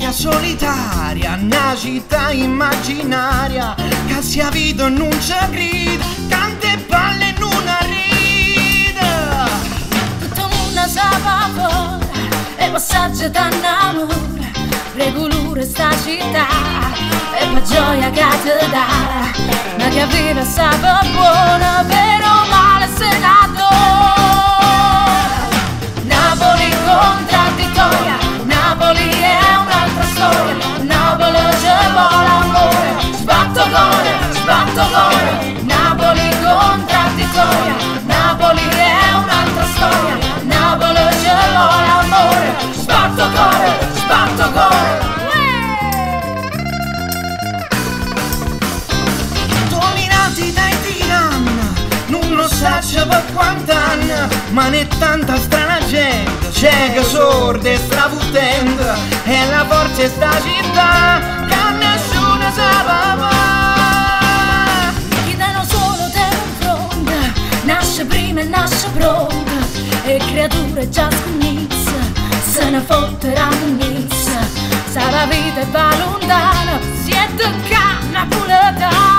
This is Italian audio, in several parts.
Via solitaria, una città immaginaria, che sia vita non ci grida, tante palle non rida. Tutto il mondo sa fuori, e passaggio d'annamore, regolure sta città, e per gioia che ti dà, ma che vive sa buona, però male se la Napoli contraddittoria, Napoli è un'altra storia, Napoli ci vuole amore, sbatto cuore, Napoli contraddittoria, Napoli è un'altra storia, Napoli ci vuole amore, sbatto cuore. Dominati dai tiranni, non lo saccio per quant'anni, ma ne tanta strana gente, cieca, sorda e strafottente, e la forza è sta città che nessuno sa Chi danno solo te fronte, nasce prima e nasce pronta, e creature già scommessa, se ne fotteranno un'issa, sa la vita e va lontana, siete napoletano.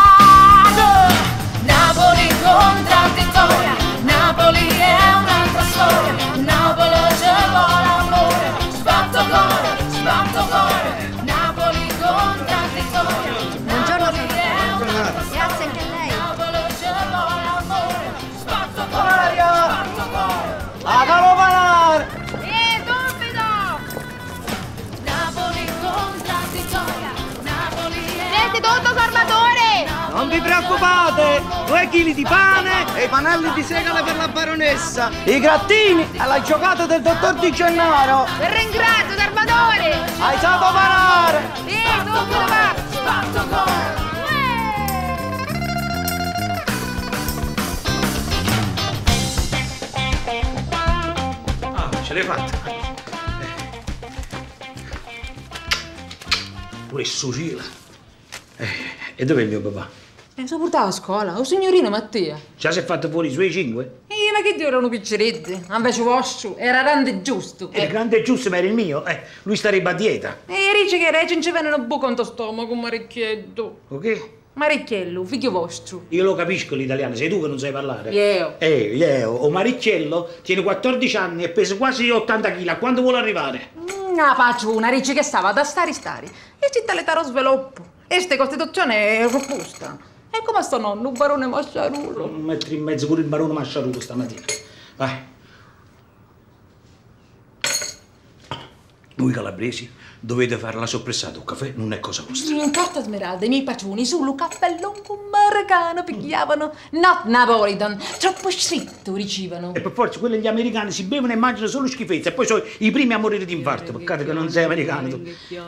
Napoli contraddittoria, Napoli è un'altra storia, Napoli ci vuole amore, sbatto cuore, Napoli contraddittoria. Buongiorno, Napoli è un'altra storia, grazie anche a lei. Napoli ci vuole amore, sbatto Maria! cuore. A calopanare! Stupido! Napoli contraddittoria, Napoli è... Siete tutto Salvatore! Non vi preoccupate! 2 chili di pane e i panelli di segale per la baronessa! I grattini alla giocata del dottor Di Gennaro! Vi ringrazio Salvatore! Hai saputo parare! Stupido va! Sbatto cuore. Ah, ce l'hai fatta. Pure Sucila. E dov'è il mio papà? Sono portato a scuola, o signorino Mattia. Già si è fatto fuori i suoi 5? Ma che Dio erano picceretti, invece vostro era grande giusto. Il grande giusto ma era il mio, lui starebbe a dieta. Dice che Reggi non ci venne un buco in to stomaco, Maricchietto. Ok? Maricchiello, figlio vostro. Io lo capisco l'italiano, sei tu che non sai parlare. Io. O Maricchiello tiene 14 anni e pesa quasi 80 kg, a quanto vuole arrivare? Faccio una Reggi che stava da stari. E città l'età lo sviluppo. E ste costituzione è robusta. E come sto nonno, un barone Masciarulo? 1,5 metri pure il barone Masciarulo stamattina. Vai. Voi calabresi dovete fare la soppressata, un caffè non è cosa vostra. In carta smeralda i miei pacioni sul cappellon americano pigliavano not Napolitan, troppo stretto ricevano. E per forza quelli gli americani si bevono e mangiano solo schifezze e poi sono i primi a morire di infarto. Peccato che non sei americano tu.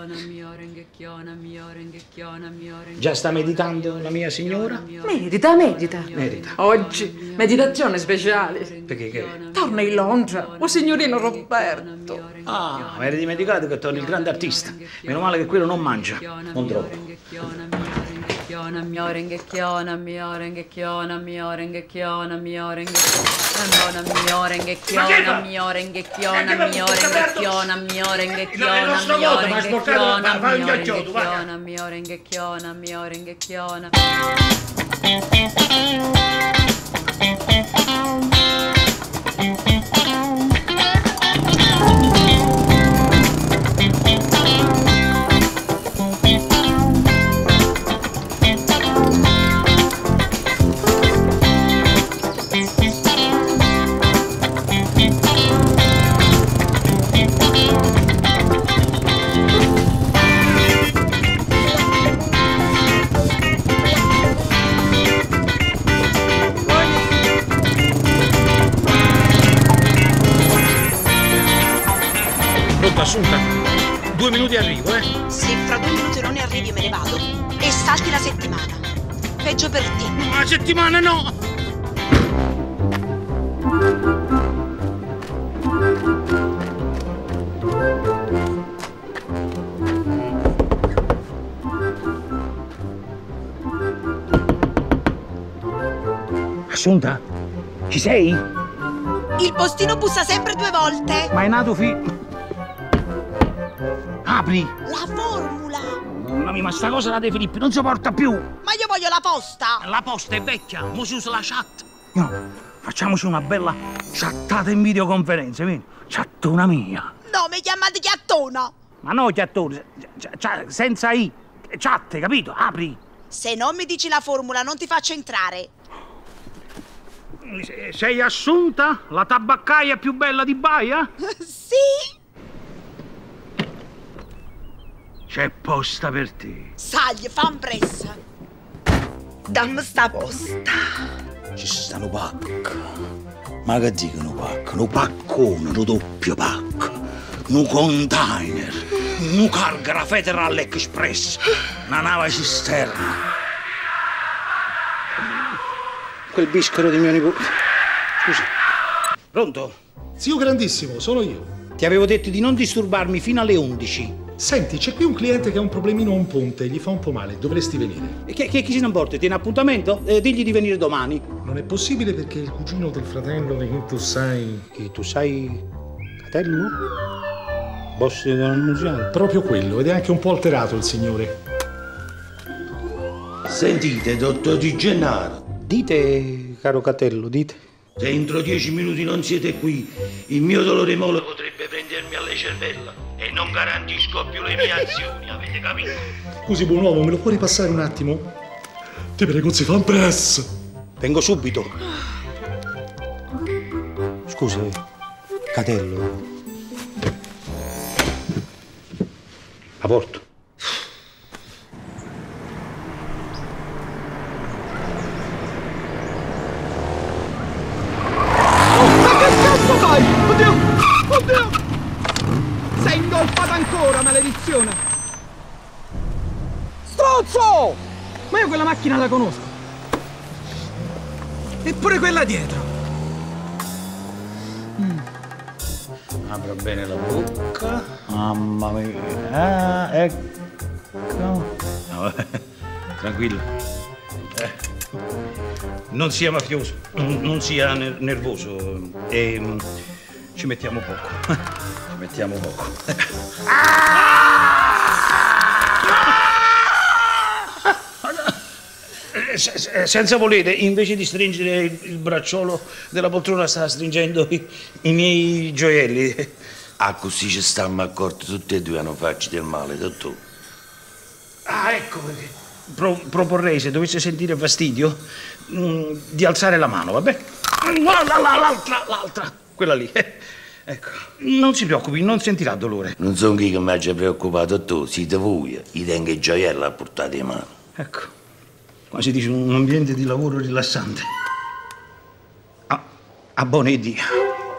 Già sta meditando la mia signora? Medita. Medita. Oggi, meditazione speciale. Perché che? Torna in Londra, o signorino Roberto. Ah, mi eri dimenticato che torna il grande artista. Meno male che quello non mangia. Non troppo. Assunta, 2 minuti arrivo, Se fra 2 minuti non ne arrivi me ne vado. E salti la settimana. Peggio per te. Una settimana no! Assunta, ci sei? Il postino bussa sempre 2 volte. Ma è nato figlio. apri! La formula! Mamma mia, ma sta cosa la De Filippi non si porta più! Ma io voglio la posta! La posta è vecchia, mo si usa la chat! No, facciamoci una bella chattata in videoconferenza, vedi? Chattona mia! No, mi chiamate chiattona! Ma no, chattone, senza I, chat, capito? Apri! Se non mi dici la formula non ti faccio entrare. Sei assunta? La tabaccaia più bella di Baia? Sì? C'è posta per te. Sai, fan pressa. Dammi sta posta. Ci sta un pacco. Ma che dicono pacco? Un paccone, un doppio pacco. Un container. Un carga Federal Express. Una nave cisterna. Quel bischero di mio nipote. Scusi. Pronto? Zio grandissimo, sono io. Ti avevo detto di non disturbarmi fino alle 11. Senti, c'è qui un cliente che ha un problemino a un ponte, gli fa un po' male, dovresti venire. E chi se ne importa? Tiene appuntamento? Digli di venire domani. Non è possibile perché il cugino del fratello di chi tu sai... Che tu sai... Catello? Boss dell'annunziante? Proprio quello, ed è anche un po' alterato il signore. Sentite, dottor Di Gennaro. Dite, caro Catello, dite. Se entro 10 minuti non siete qui, il mio dolore mole potrebbe prendermi alle cervella e non garantisco più le mie azioni, avete capito? Scusi, buon uomo, me lo puoi ripassare un attimo? Ti prego, si fa presto. Vengo subito. Scusa, Catello. La porto. Oddio! Oddio! Sei ingolfato ancora, maledizione! Strozzo! Ma io quella macchina la conosco. Eppure quella dietro. Apra bene la bocca. Mamma mia. Ah, ecco. No, vabbè. Tranquillo. Non sia mafioso, non sia nervoso. Ci mettiamo poco. Ci mettiamo poco. Senza volere, invece di stringere il bracciolo della poltrona, sta stringendo i miei gioielli. Ah, così ci stiamo accorti tutti e due a non farci del male, dottore. Ah, ecco perché. Proporrei, se dovesse sentire fastidio, di alzare la mano, vabbè? L'altra, quella lì. Ecco, non si preoccupi, non sentirà dolore. Non sono chi che mi ha preoccupato, dottore, siete voi, i tengo i gioielli a portata di mano. Ecco, come si dice, un ambiente di lavoro rilassante. A buon Dio.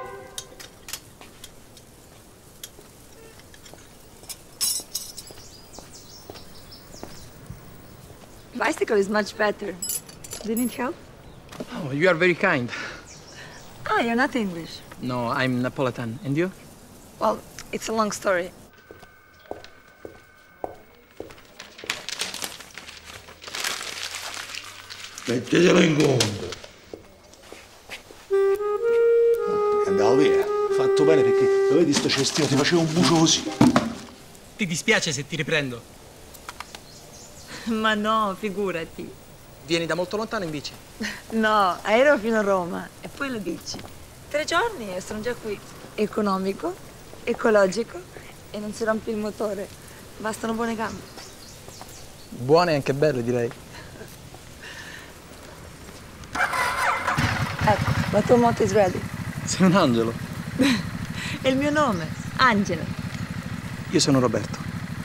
Bicycle is much better. Do you need help? Oh, you are very kind. Ah, you're not English. No, I'm Napolitan. And you? Well, it's a long story. Mettetelo in conto. Andavo via. Fatto bene perché, lo vedi, sto cestino ti faceva un bucio così. Ti dispiace se ti riprendo? Ma no, figurati. Vieni da molto lontano in bici? No, aereo fino a Roma e poi lo dici. 3 giorni e sono già qui. Economico, ecologico e non si rompe il motore. Bastano buone gambe. Buone e anche belle, direi. Ecco, la tua moto is ready. Sei un angelo. È il mio nome, Angela. Io sono Roberto.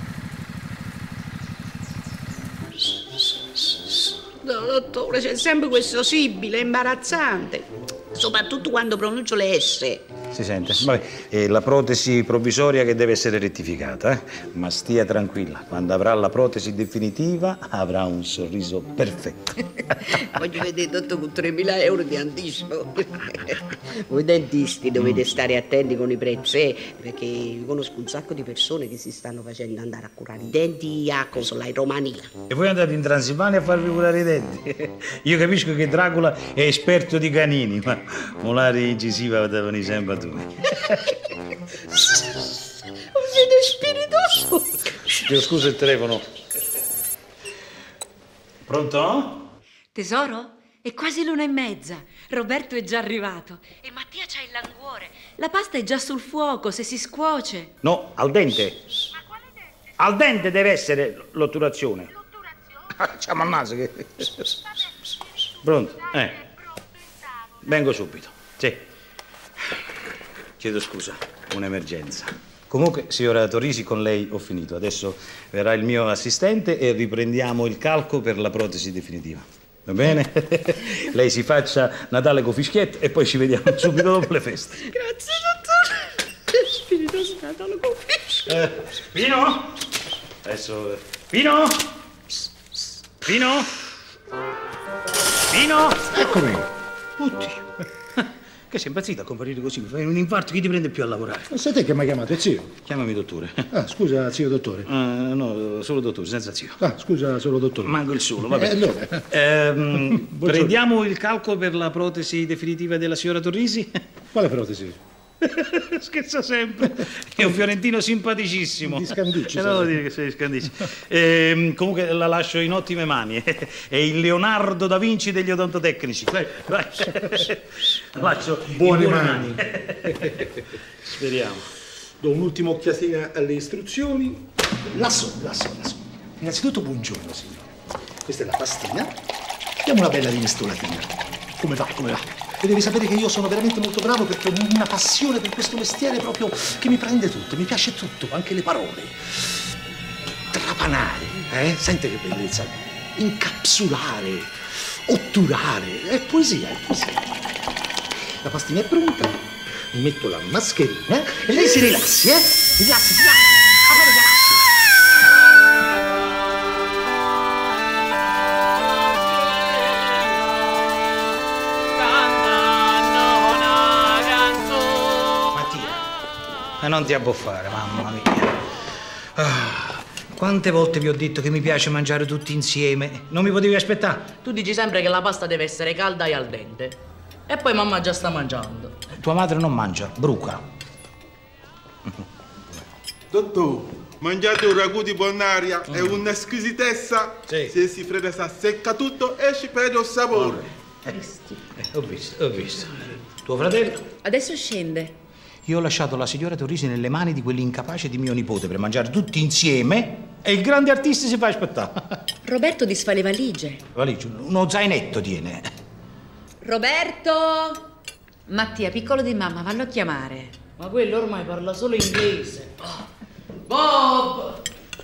No, dottore, c'è sempre questo sibile imbarazzante, soprattutto quando pronuncio le S. Si sente? Vabbè, è la protesi provvisoria che deve essere rettificata, eh? Ma stia tranquilla, quando avrà la protesi definitiva avrà un sorriso perfetto. Voglio vedere tutto con 3.000 euro di anticipo. Voi dentisti dovete stare attenti con i prezzi, perché conosco un sacco di persone che si stanno facendo andare a curare i denti a Cosola, in Romania. E voi andate in Transilvania a farvi curare i denti? Io capisco che Dracula è esperto di canini, ma molari incisiva devono sempre a tu. Siete spiritosi? Chiedo scusa il telefono. Pronto? Tesoro? È quasi l'1:30. Roberto è già arrivato. E Mattia c'ha il languore. La pasta è già sul fuoco, se si scuoce. No, al dente. Ma quale dente? Al dente deve essere l'otturazione. L'otturazione? C'ha il naso che... Pronto? Vengo subito. Sì. Chiedo scusa, un'emergenza. Comunque, signora Torrisi, con lei ho finito. Adesso verrà il mio assistente e riprendiamo il calco per la protesi definitiva. Va bene? Lei si faccia Natale con fischietto e poi ci vediamo subito dopo le feste. Grazie, dottore. Spiritoso Natale con fischietto. Pino? Adesso... Pino? Pino? Pino? Eccomi. Oddio. Che sei impazzito a comparire così? Mi fai un infarto, chi ti prende più a lavorare? Ma sei te che mi hai chiamato, è zio? Chiamami dottore. Ah, scusa, zio dottore. No, solo dottore, senza zio. Ah, scusa, solo dottore. Manco il solo, vabbè. Allora. Prendiamo il calco per la protesi definitiva della signora Torrisi? Quale protesi? Scherza sempre. È un fiorentino simpaticissimo. Di Scandicci. Non devo dire che sei di Scandicci. Comunque la lascio in ottime mani. È il Leonardo da Vinci degli odontotecnici. Vai. Lascio buone in mani. Speriamo. Do un'ultima occhiatina alle istruzioni. Lassù. Innanzitutto buongiorno, signore. Questa è la pastina. Diamo una bella rimestolatina. Come va? E devi sapere che io sono veramente molto bravo perché ho una passione per questo mestiere proprio che mi prende tutto, mi piace tutto, anche le parole. Trapanare, Sente che bellezza. Incapsulare, otturare, è poesia. La pastina è pronta, mi metto la mascherina e lei si rilassi, Rilassi. Allora rilassi. Non ti abboffare, mamma mia. Quante volte vi ho detto che mi piace mangiare tutti insieme? Non mi potevi aspettare? Tu dici sempre che la pasta deve essere calda e al dente. E poi mamma già sta mangiando. Tua madre non mangia, bruca. Dottore, mangiate un ragù di buon'aria, è una squisitezza. Sì. Se si frega sa secca tutto e ci perde il sapore. Ho visto. Tuo fratello? Adesso scende. Io ho lasciato la signora Torrisi nelle mani di quell'incapace di mio nipote per mangiare tutti insieme e il grande artista si fa aspettare. Roberto disfa le valigie. Valigia, uno zainetto tiene. Roberto! Mattia, piccolo di mamma, vallo a chiamare. Ma quello ormai parla solo inglese. Bob!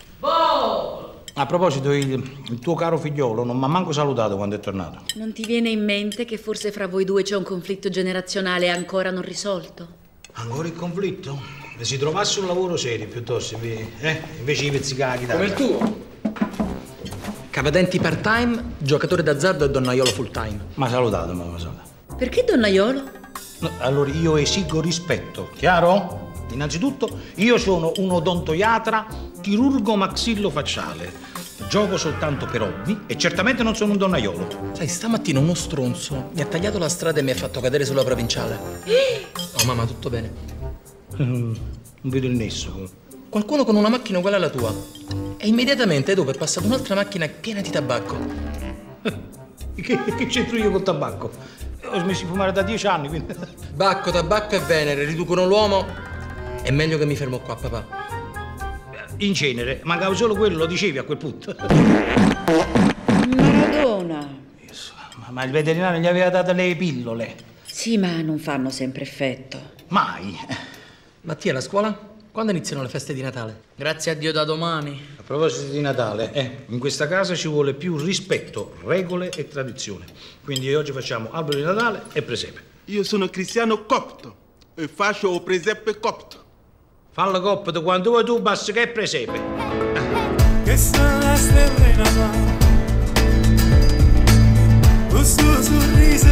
A proposito, il tuo caro figliolo non mi ha manco salutato quando è tornato. Non ti viene in mente che forse fra voi due c'è un conflitto generazionale ancora non risolto? Ancora il conflitto? Se si trovasse un lavoro serio piuttosto, invece di pizzicare la chitarra. Come il tuo. Capadenti part-time, giocatore d'azzardo e donnaiolo full-time. Ma salutato. Perché donnaiolo? No, allora io esigo rispetto, chiaro? Innanzitutto, io sono un odontoiatra chirurgo maxillofacciale. Gioco soltanto per hobby e certamente non sono un donnaiolo. Sai, stamattina uno stronzo mi ha tagliato la strada e mi ha fatto cadere sulla provinciale. Oh, mamma, tutto bene? Non vedo il nesso. Qualcuno con una macchina uguale alla tua. E immediatamente dopo è passata un'altra macchina piena di tabacco. Che c'entro io col tabacco? Ho smesso di fumare da 10 anni, quindi... Tabacco e Venere riducono l'uomo. È meglio che mi fermo qua, papà. In genere, mancava solo quello, lo dicevi a quel punto. Maradona. Ma il veterinario gli aveva dato le pillole. Sì, ma non fanno sempre effetto. Mai. Mattia, la scuola? Quando iniziano le feste di Natale? Grazie a Dio da domani. A proposito di Natale, in questa casa ci vuole più rispetto, regole e tradizione. Quindi oggi facciamo albero di Natale e presepe. Io sono cristiano copto e faccio il presepe copto. Falla coppa da quando vuoi tu, basta che è presepe. Che sono le stelle in amore, il suo sorriso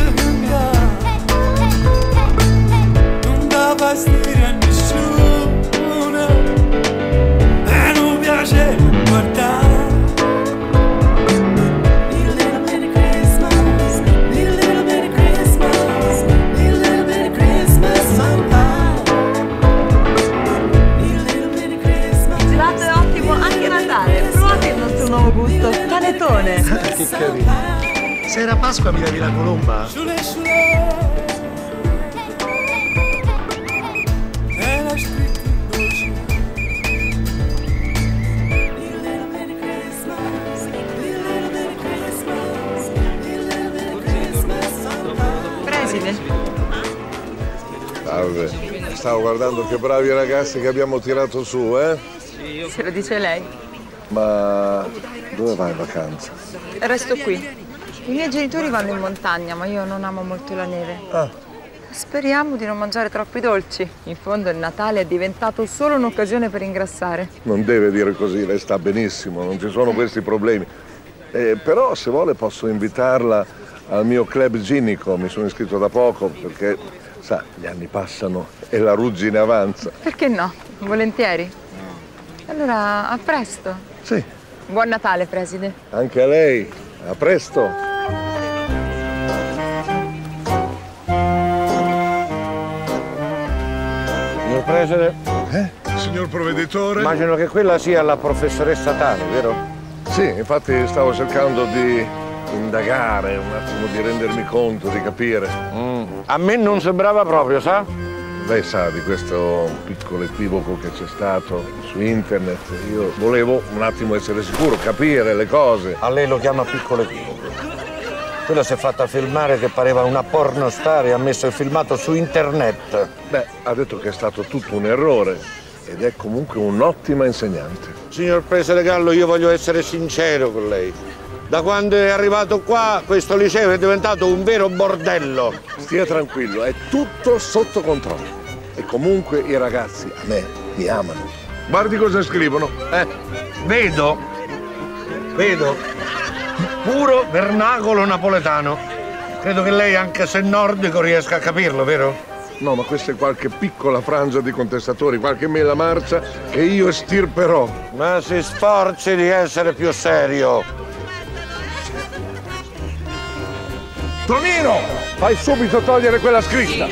non dà fastidio a nessuno e non piace guardare. Gelato panettone. Che carino. Se era Pasqua mi davi la colomba? Preside. Salve. Stavo guardando che bravi ragazzi che abbiamo tirato su, eh? Se lo dice lei. Ma dove vai in vacanza? Resto qui. I miei genitori vanno in montagna, ma io non amo molto la neve. Speriamo di non mangiare troppi dolci. In fondo il Natale è diventato solo un'occasione per ingrassare. Non deve dire così, lei sta benissimo, non ci sono questi problemi. Però se vuole posso invitarla al mio club ginnico, mi sono iscritto da poco perché, sa, gli anni passano e la ruggine avanza. Perché no? Volentieri. Allora, a presto. Sì. Buon Natale, preside. Anche a lei. A presto. Signor Preside? Signor provveditore? Immagino che quella sia la professoressa Tani, vero? Sì, infatti stavo cercando di indagare, un attimo di rendermi conto, di capire. A me non sembrava proprio, sa? Lei sa di questo piccolo equivoco che c'è stato su internet. Io volevo un attimo essere sicuro, capire le cose. A lei lo chiama piccolo equivoco. Quella si è fatta filmare che pareva una pornostar e ha messo il filmato su internet. Beh, ha detto che è stato tutto un errore ed è comunque un'ottima insegnante. Signor Preside Gallo, io voglio essere sincero con lei. Da quando è arrivato qua, questo liceo è diventato un vero bordello. Stia tranquillo, è tutto sotto controllo. E comunque i ragazzi a me mi amano. Guardi cosa scrivono. Vedo. Puro vernacolo napoletano. Credo che lei, anche se nordico, riesca a capirlo, vero? No, ma questa è qualche piccola frangia di contestatori, qualche mela marcia che io estirperò. Ma si sforzi di essere più serio. Tonino, fai subito togliere quella scritta.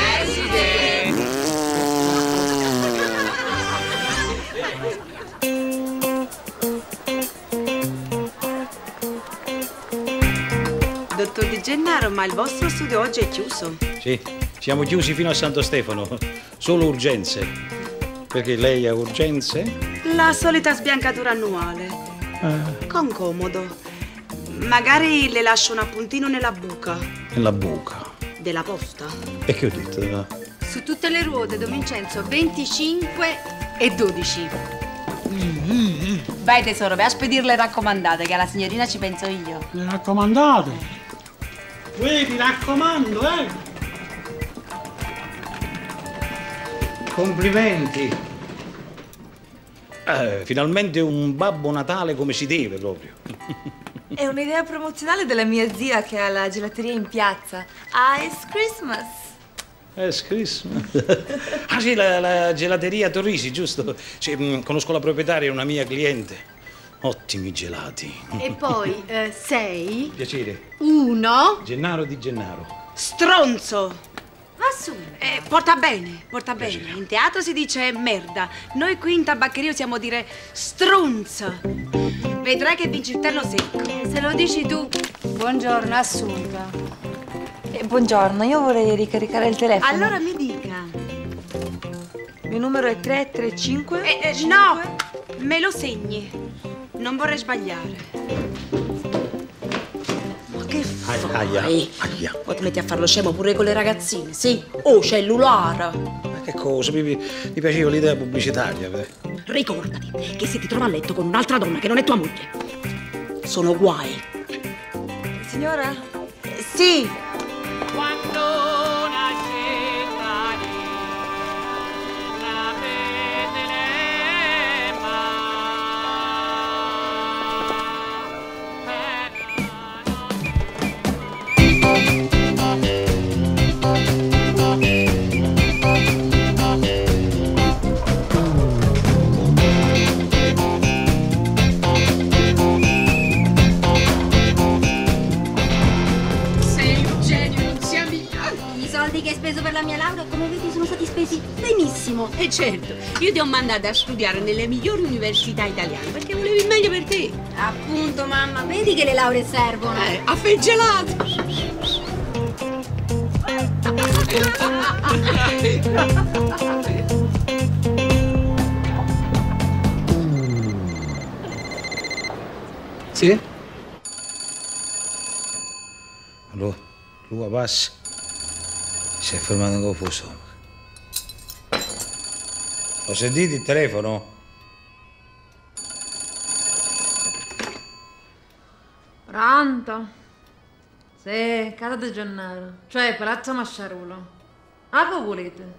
Dottor Di Gennaro, ma il vostro studio oggi è chiuso. Sì, siamo chiusi fino a Santo Stefano. Solo urgenze. Perché lei ha urgenze? La solita sbiancatura annuale. Con comodo. Magari le lascio un appuntino nella buca. Nella buca? Della posta. E che ho detto? Su tutte le ruote, Don Vincenzo, 25 e 12. Vai tesoro, vai a spedire le raccomandate, che alla signorina ci penso io. Le raccomandate? Mi raccomando, Complimenti. Finalmente un Babbo Natale come si deve proprio. È un'idea promozionale della mia zia che ha la gelateria in piazza. Ice Christmas. Ice Christmas? Ah sì, la gelateria Torrisi, giusto? Sì, conosco la proprietaria, è una mia cliente. Ottimi gelati. E poi 6. Piacere. 1. Gennaro Di Gennaro. Stronzo! Assume. Porta bene, porta bene. In teatro si dice merda. Noi qui in tabaccheria usiamo dire strunza. Vedrai che vinci il terno secco. Se lo dici tu. Buongiorno, Assunta. Buongiorno, io vorrei ricaricare il telefono. Allora mi dica. Il mio numero è 335. No, me lo segni. Non vorrei sbagliare. Ma che fai? Poi ti metti a fare lo scemo pure con le ragazzine, sì? Oh, cellulare. Ma che cosa? Mi piaceva l'idea pubblicitaria. Ricordati che se ti trova a letto con un'altra donna che non è tua moglie, sono guai. Signora? Sì. Che hai speso per la mia laurea, come vedi, sono stati spesi benissimo. benissimo. E certo, io ti ho mandato a studiare nelle migliori università italiane perché volevo il meglio per te. Appunto, mamma, vedi che le lauree servono. Affeggelato. Sì? Allora, lui passa. Si è fermato in confuso. Ho sentito il telefono? Pronto? Sì, casa di Gennaro. Cioè, Palazzo Masciarulo. Ah, che volete?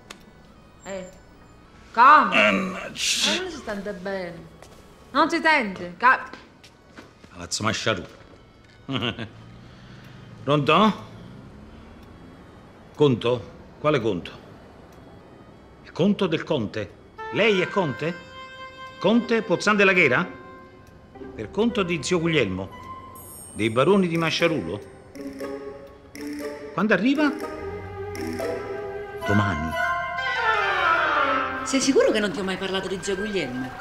Come? Non si sente bene. Non si sente? Palazzo Masciarulo. Pronto? Conto? Quale conto? Il conto del conte? Lei è conte? Conte Pozzan della Ghera? Per conto di zio Guglielmo? Dei baroni di Masciarulo? Quando arriva? Domani. Sei sicuro che non ti ho mai parlato di zio Guglielmo?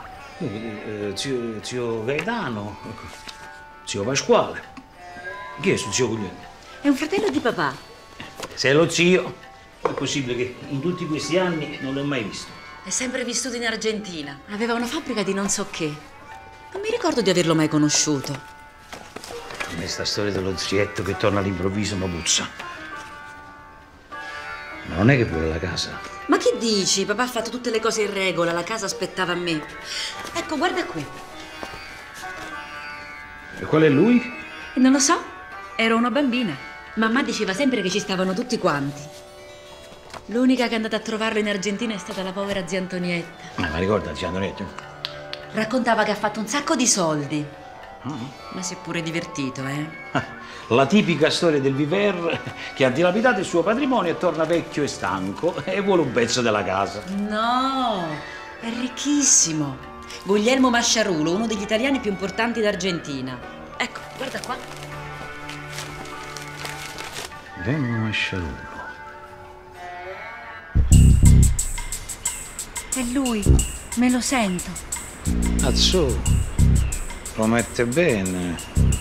Zio Gaetano, zio Pasquale. Chi è sul zio Guglielmo? È un fratello di papà. Se è lo zio, è possibile che in tutti questi anni non l'ho mai visto. È sempre vissuto in Argentina. Aveva una fabbrica di non so che. Non mi ricordo di averlo mai conosciuto. A me sta storia dello zietto che torna all'improvviso mi puzza. Ma non è che vuole la casa? Ma che dici? Papà ha fatto tutte le cose in regola, la casa aspettava a me. Ecco, guarda qui. E qual è lui? Non lo so, ero una bambina. Mamma diceva sempre che ci stavano tutti quanti. L'unica che è andata a trovarlo in Argentina è stata la povera zia Antonietta. Ma ricorda, zia Antonietta? Raccontava che ha fatto un sacco di soldi. Ma si è pure divertito, La tipica storia del viver che ha dilapidato il suo patrimonio e torna vecchio e stanco e vuole un pezzo della casa. No, è ricchissimo. Guglielmo Masciarulo, uno degli italiani più importanti d'Argentina. Ecco, guarda qua. Guglielmo Masciarulo. È lui, me lo sento. Azzo, promette bene.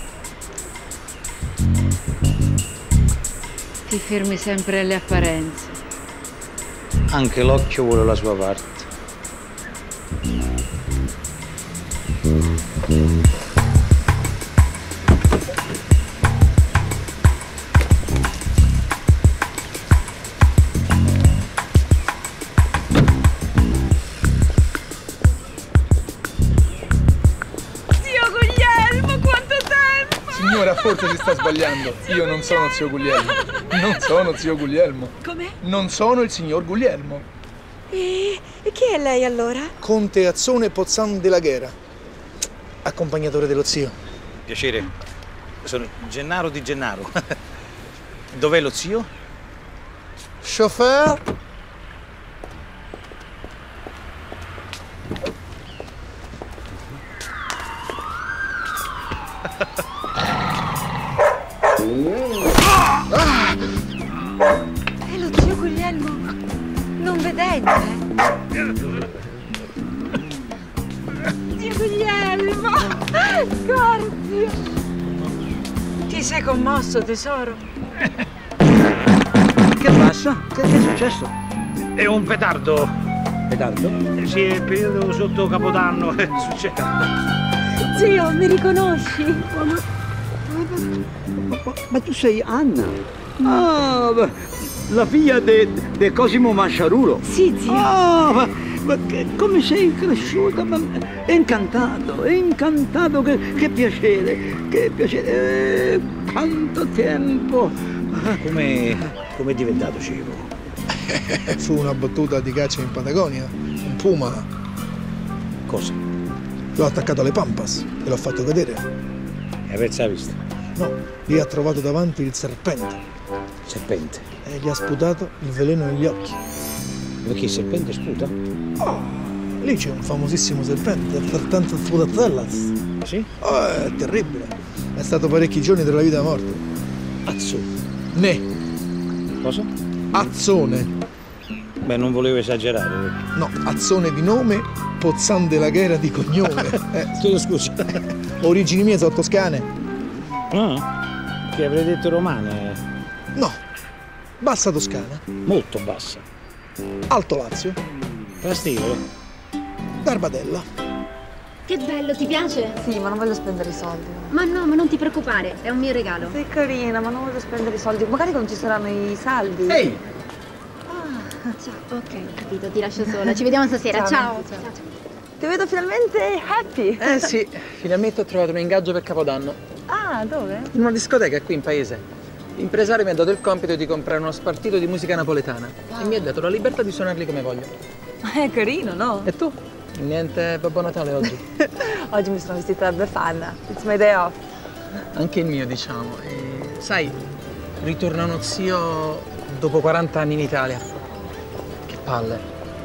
Ti fermi sempre alle apparenze. Anche l'occhio vuole la sua parte. Signora, forse si sta sbagliando. Io non sono zio Guglielmo. Non sono zio Guglielmo. Com'è? Non sono il signor Guglielmo. E chi è lei allora? Conte Azzone Pozzan della Ghera, accompagnatore dello zio. Piacere, sono Gennaro di Gennaro. Dov'è lo zio? Chauffeur? È lo zio Guglielmo, non vedente. Zio Guglielmo, scordio. Ti sei commosso, tesoro? Che passa? Che è successo? È un petardo. Petardo? Sì, è periodo sotto Capodanno. Succede. Zio, mi riconosci? Ma tu sei Anna? Ah, la figlia di Cosimo Masciarulo? Sì, zio. Ah, ma come sei cresciuta? È incantato, che piacere, che piacere. Quanto tempo! Come è diventato cieco? Fu una battuta di caccia in Patagonia. Un puma. Cosa? L'ho attaccato alle Pampas e l'ho fatto cadere. E aversi vista? No, lì ha trovato davanti il serpente. Serpente? E gli ha sputato il veleno negli occhi. Perché il serpente sputa? Oh, lì c'è un famosissimo serpente, Frattanto Sputatellas. Sì? Oh, è terribile. È stato parecchi giorni tra la vita e la morte. Azzone. Ne. Cosa? Azzone. Beh, non volevo esagerare. No, Azzone di nome, Pozzan della Ghera di cognome. Chiedo scusa. Origini mie sono toscane. Ah, che avrei detto romane. No, bassa toscana. Molto bassa. Alto Lazio. Trastevere. Darbadella. Che bello, ti piace? Sì, ma non voglio spendere i soldi. Ma no, ma non ti preoccupare, è un mio regalo. Sei carina, ma non voglio spendere i soldi. Magari non ci saranno i saldi. Ehi! Ciao, ok, ho capito, ti lascio sola. Ci vediamo stasera, ciao. Ciao. Ti vedo finalmente happy. Eh sì, finalmente ho trovato un ingaggio per Capodanno. Ah, dove? In una discoteca qui in paese. L'impresario mi ha dato il compito di comprare uno spartito di musica napoletana e mi ha dato la libertà di suonarli come voglio. È carino, no? E tu? Niente Babbo Natale oggi? Oggi mi sono vestita da Befana. It's my day off. Anche il mio, diciamo. E, sai, ritorna uno zio dopo 40 anni in Italia. Che palle.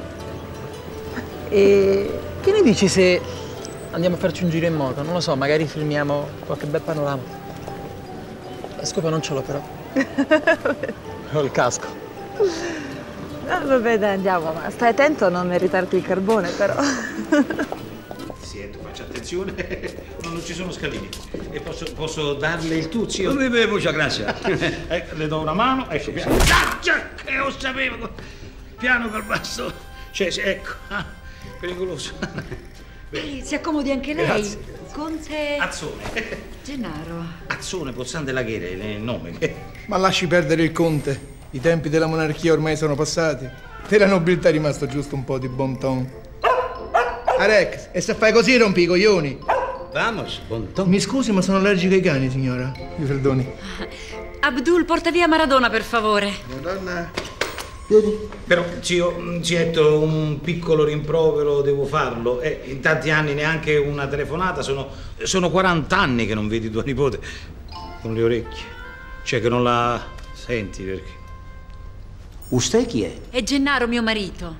E che ne dici se andiamo a farci un giro in moto? Non lo so, magari filmiamo qualche bel panorama. La scopa non ce l'ho però. Ho il casco. Vabbè, dai, andiamo, ma stai attento a non meritarti il carbone, però. Sì, tu faccia attenzione, non ci sono scalini. E posso darle il tu, zio? Muchas gracias. Le do una mano, ecco, piano. Che lo sapevo! Piano col basso. Cioè, ecco, pericoloso. Si accomodi anche lei. Grazie. Conte... Azzone. Gennaro. Azzone, Pozzan della Ghera, è il nome. Ma lasci perdere il conte. I tempi della monarchia ormai sono passati. Della nobiltà è rimasto giusto un po' di bon ton. Arex, e se fai così rompi i coglioni. Vamos, bon ton. Mi scusi, ma sono allergico ai cani, signora. Mi perdoni. Abdul, porta via Maradona, per favore. Madonna. Però, zietto, un piccolo rimprovero devo farlo. In tanti anni neanche una telefonata. Sono 40 anni che non vedi tua nipote con le orecchie. Cioè che non la senti perché... Usted chi è? È Gennaro, mio marito.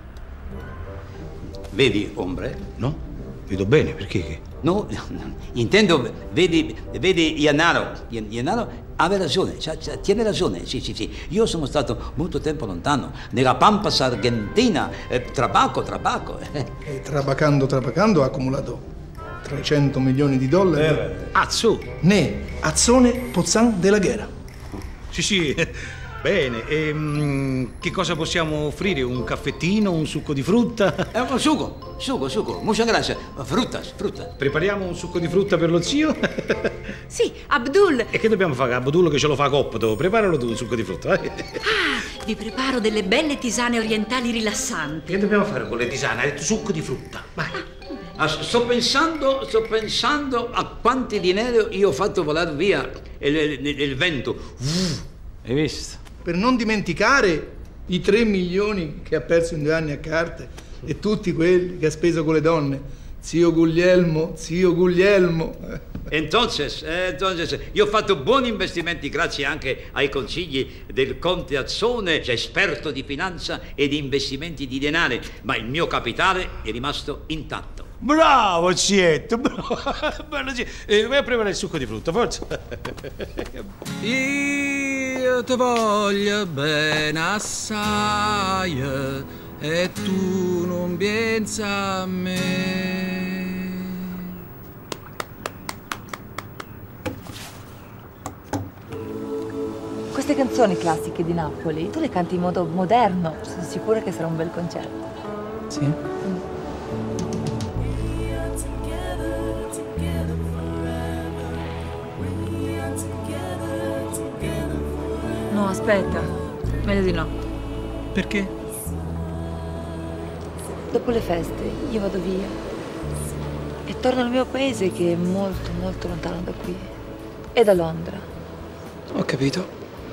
Vedi, ombre? No? Vedo bene, perché? No, intendo, vedi Gennaro. Gennaro aveva ragione, tiene ragione, sì. Io sono stato molto tempo lontano, nella Pampas Argentina, trabacco. E trabacando ha accumulato 300 milioni di dollari. Azzu! Azzone Pozzan della Ghera. Sì. Bene, che cosa possiamo offrire? Un caffettino, un succo di frutta? Un succo, muchas gracias. Frutta. Prepariamo un succo di frutta per lo zio? Sì, Abdul. E che dobbiamo fare? Abdul che ce lo fa coppato. Preparalo tu il succo di frutta, vai. Vi preparo delle belle tisane orientali rilassanti. Che dobbiamo fare con le tisane? Hai detto succo di frutta, vai. Sto pensando a quanti dinero io ho fatto volare via il vento. Hai visto? Per non dimenticare i 3 milioni che ha perso in 2 anni a carte e tutti quelli che ha speso con le donne. Zio Guglielmo. Entonces, io ho fatto buoni investimenti grazie anche ai consigli del conte Azzone, esperto di finanza e di investimenti di denaro, ma il mio capitale è rimasto intatto. Bravo, zietto, bravo. Bello, zietto. Vai a preparare il succo di frutta, forza. Io ti voglio bene assai e tu non pensa a me. Queste canzoni classiche di Napoli, tu le canti in modo moderno. Sono sicura che sarà un bel concerto. Sì? No, aspetta. Meglio di no. Perché? Dopo le feste io vado via e torno al mio paese che è molto, molto lontano da qui. E da Londra. Ho capito.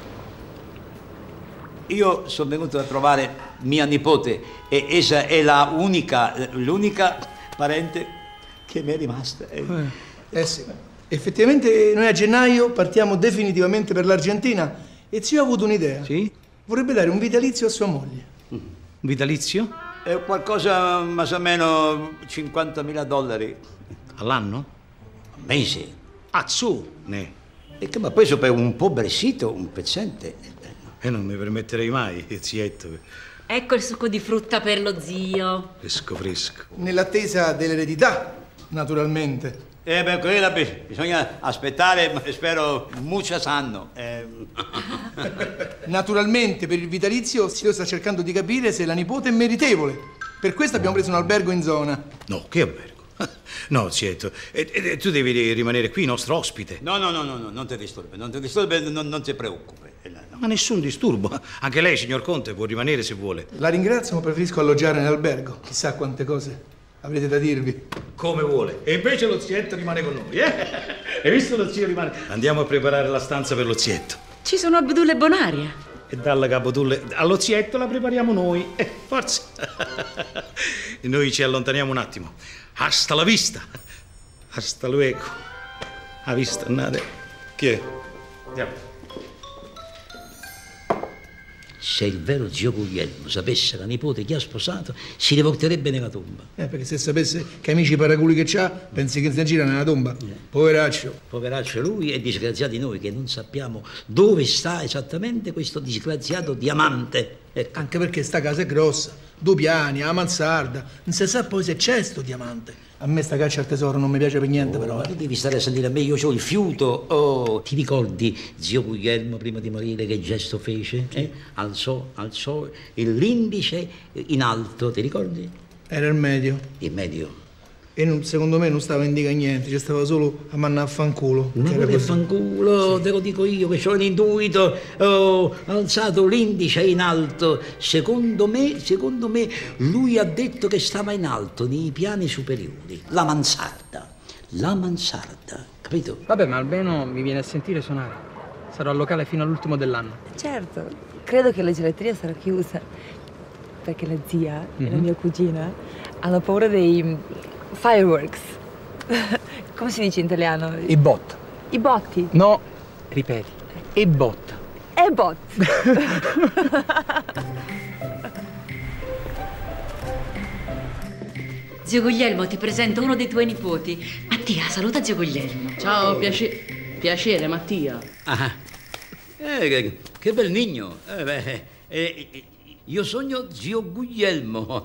Io sono venuto a trovare mia nipote e essa è l'unica parente che mi è rimasta. Sì. Effettivamente noi a gennaio partiamo definitivamente per l'Argentina e zio ha avuto un'idea. Sì? Vorrebbe dare un vitalizio a sua moglie. Un vitalizio? È qualcosa più o meno $50.000. All'anno? Mese. Azzu, ne. E che mi ha preso per un pobrecito, un pezzente. E non mi permetterei mai, zietto. Ecco il succo di frutta per lo zio. Fresco, fresco. Nell'attesa dell'eredità, naturalmente. Per quella bisogna aspettare, spero, muchos anni. Naturalmente, per il vitalizio, Zio sta cercando di capire se la nipote è meritevole. Per questo abbiamo preso un albergo in zona. No, che albergo? No, Zietto, tu devi rimanere qui, nostro ospite. No, non ti disturbi, non ti preoccupi. Ma nessun disturbo. Anche lei, signor Conte, può rimanere se vuole. La ringrazio, ma preferisco alloggiare nell'albergo. Chissà quante cose avrete da dirvi. Come vuole. E invece lo zietto rimane con noi, eh? Hai visto lo zio rimane? Andiamo a preparare la stanza per lo zietto. Ci sono Abdulla e Bonaria. E dalla Capotulle allo zietto la prepariamo noi. Forza. Noi ci allontaniamo un attimo. Hasta la vista. Hasta luego. A vista, nade. Chi è? Andiamo. Se il vero zio Guglielmo sapesse la nipote che ha sposato, si rivolterebbe nella tomba. Perché se sapesse che amici paraculi che c'ha, pensi che si gira nella tomba. Poveraccio. Poveraccio lui e disgraziati noi che non sappiamo dove sta esattamente questo disgraziato diamante. Ecco. Anche perché sta casa è grossa, 2 piani, a mansarda, non si sa poi se c'è sto diamante. A me sta caccia al tesoro non mi piace per niente, però. Tu devi stare a sentire a me, io ho il fiuto. Oh, ti ricordi zio Guglielmo prima di morire che gesto fece? Alzò l'indice in alto, ti ricordi? Era il medio. Il medio. E secondo me non stava a indicare niente, ci stava solo a mandare a fanculo. Ma pure a fanculo, sì. Te lo dico io che ho l'intuito, ho alzato l'indice in alto. Secondo me, lui ha detto che stava in alto, nei piani superiori. La mansarda, capito? Vabbè, ma almeno mi viene a sentire suonare. Sarò al locale fino all'ultimo dell'anno. Certo, credo che la gelatria sarà chiusa, perché la zia e la mia cugina hanno paura dei fireworks. Come si dice in italiano? I bot. I botti? No, ripeti. E bot. E bot. Zio Guglielmo, ti presento uno dei tuoi nipoti. Mattia, saluta zio Guglielmo. Ciao, piacere, Mattia. Ah, che bel nigno. Io sogno zio Guglielmo.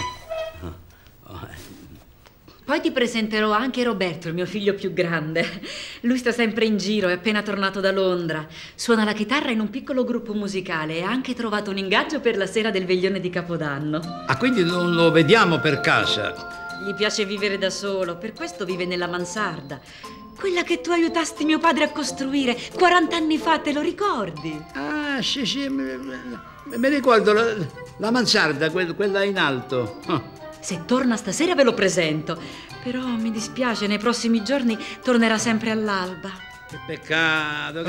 Poi ti presenterò anche Roberto, il mio figlio più grande. Lui sta sempre in giro, è appena tornato da Londra. Suona la chitarra in un piccolo gruppo musicale e ha anche trovato un ingaggio per la sera del veglione di Capodanno. Ah, quindi non lo vediamo per casa? Gli piace vivere da solo, per questo vive nella mansarda. Quella che tu aiutasti mio padre a costruire 40 anni fa, te lo ricordi? Ah, sì, mi ricordo la mansarda, quella in alto. Oh. Se torna stasera ve lo presento, però mi dispiace, nei prossimi giorni tornerà sempre all'alba. Che peccato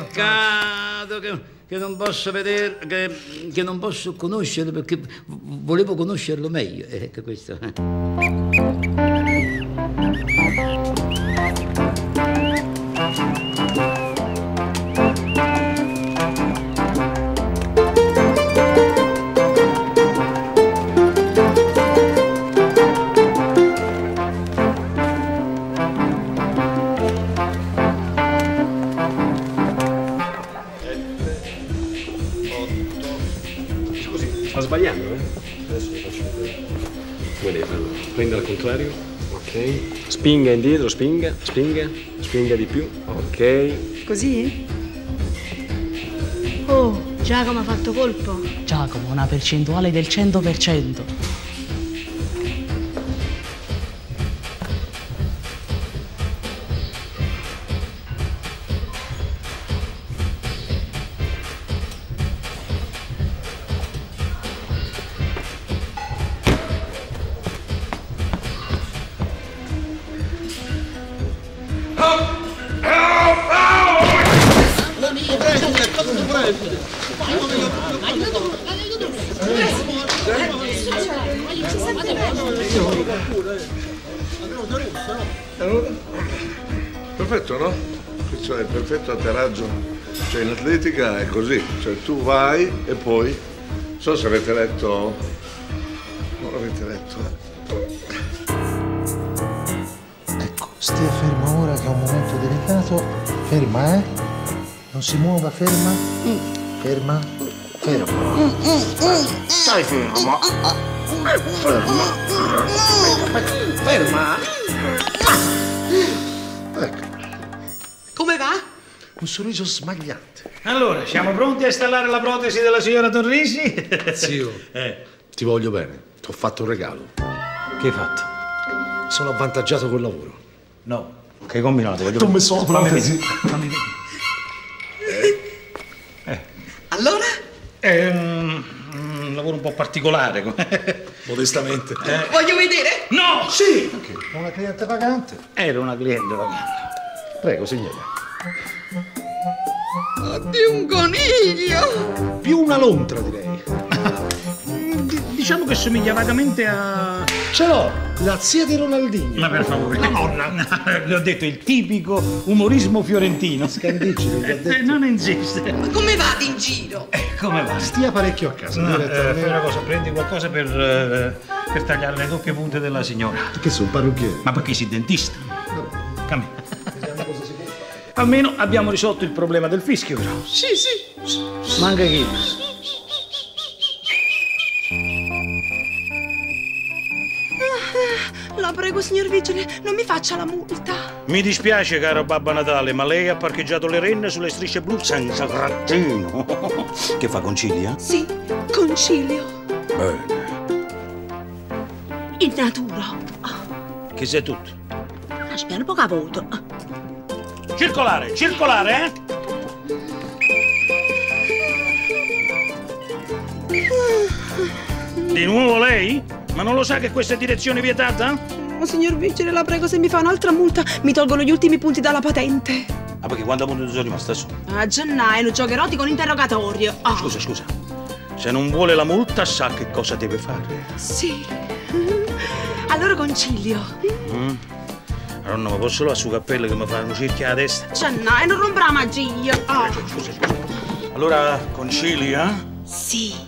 che non posso vedere, che non posso conoscerlo, perché volevo conoscerlo meglio. Ecco questo. Sta sbagliando, Adesso lo faccio vedere. Come devi farlo? Prende al contrario. Ok. Spinga indietro, spinga di più. Ok. Così? Oh, Giacomo ha fatto colpo. Giacomo, una percentuale del 100%. Perfetto, no? Questo è il perfetto atterraggio. Cioè in atletica è così, cioè tu vai e poi, non so se avete letto, non l'avete letto. Ecco, stia ferma ora che è un momento delicato. Ferma, Non si muova, ferma. Ferma. Ferma. Stai ferma. Ferma. Ecco. Come va? Un sorriso smagliante. Allora, siamo pronti a installare la protesi della signora Torrisi? Zio, ti voglio bene. Ti ho fatto un regalo. Che hai fatto? Mi sono avvantaggiato col lavoro. No. Che hai combinato? Tu mi sono Fammi protesi. vedere. Fammi vedere. Allora? È un lavoro un po' particolare. Modestamente. Voglio vedere? No! Sì! Una cliente vagante. Era una cliente vagante. Prego, signora. Di un coniglio! Più una lontra, direi. Diciamo che somiglia vagamente a... Ce l'ho! La zia di Ronaldinho. Ma per favore. La nonna. Le ho detto il tipico umorismo fiorentino. Scandicci, l'ho detto. Non insiste. Ma come vado in giro? Come va? Stia parecchio a casa. No, fai una cosa, prendi qualcosa per tagliare le doppie punte della signora. Che sono parrucchiere? Ma perché sei dentista? Cammina. Almeno abbiamo risolto il problema del fischio, però. Sì, sì. Manca chi? La prego, signor Vigile, non mi faccia la multa. Mi dispiace, caro Babbo Natale, ma lei ha parcheggiato le renne sulle strisce blu senza trattino. Che fa, concilia? Sì, concilio. Bene. In natura. Che sei tutto? Aspetta un po' che voto. Circolare, circolare, eh? Di nuovo lei? Ma non lo sa che questa è direzione vietata? Oh, signor Vigile, la prego, se mi fa un'altra multa, mi tolgono gli ultimi punti dalla patente. Ah, perché quando punti sono rimasta su? A gennaio giocherò con interrogatorio. Oh. Scusa, scusa. Se non vuole la multa, sa che cosa deve fare. Sì. Allora concilio. Allora non mi posso là su cappello che mi fa un cerchio alla testa. Gennaio, non romperà la magia. Oh. Scusa, scusa. Allora concilia? Sì.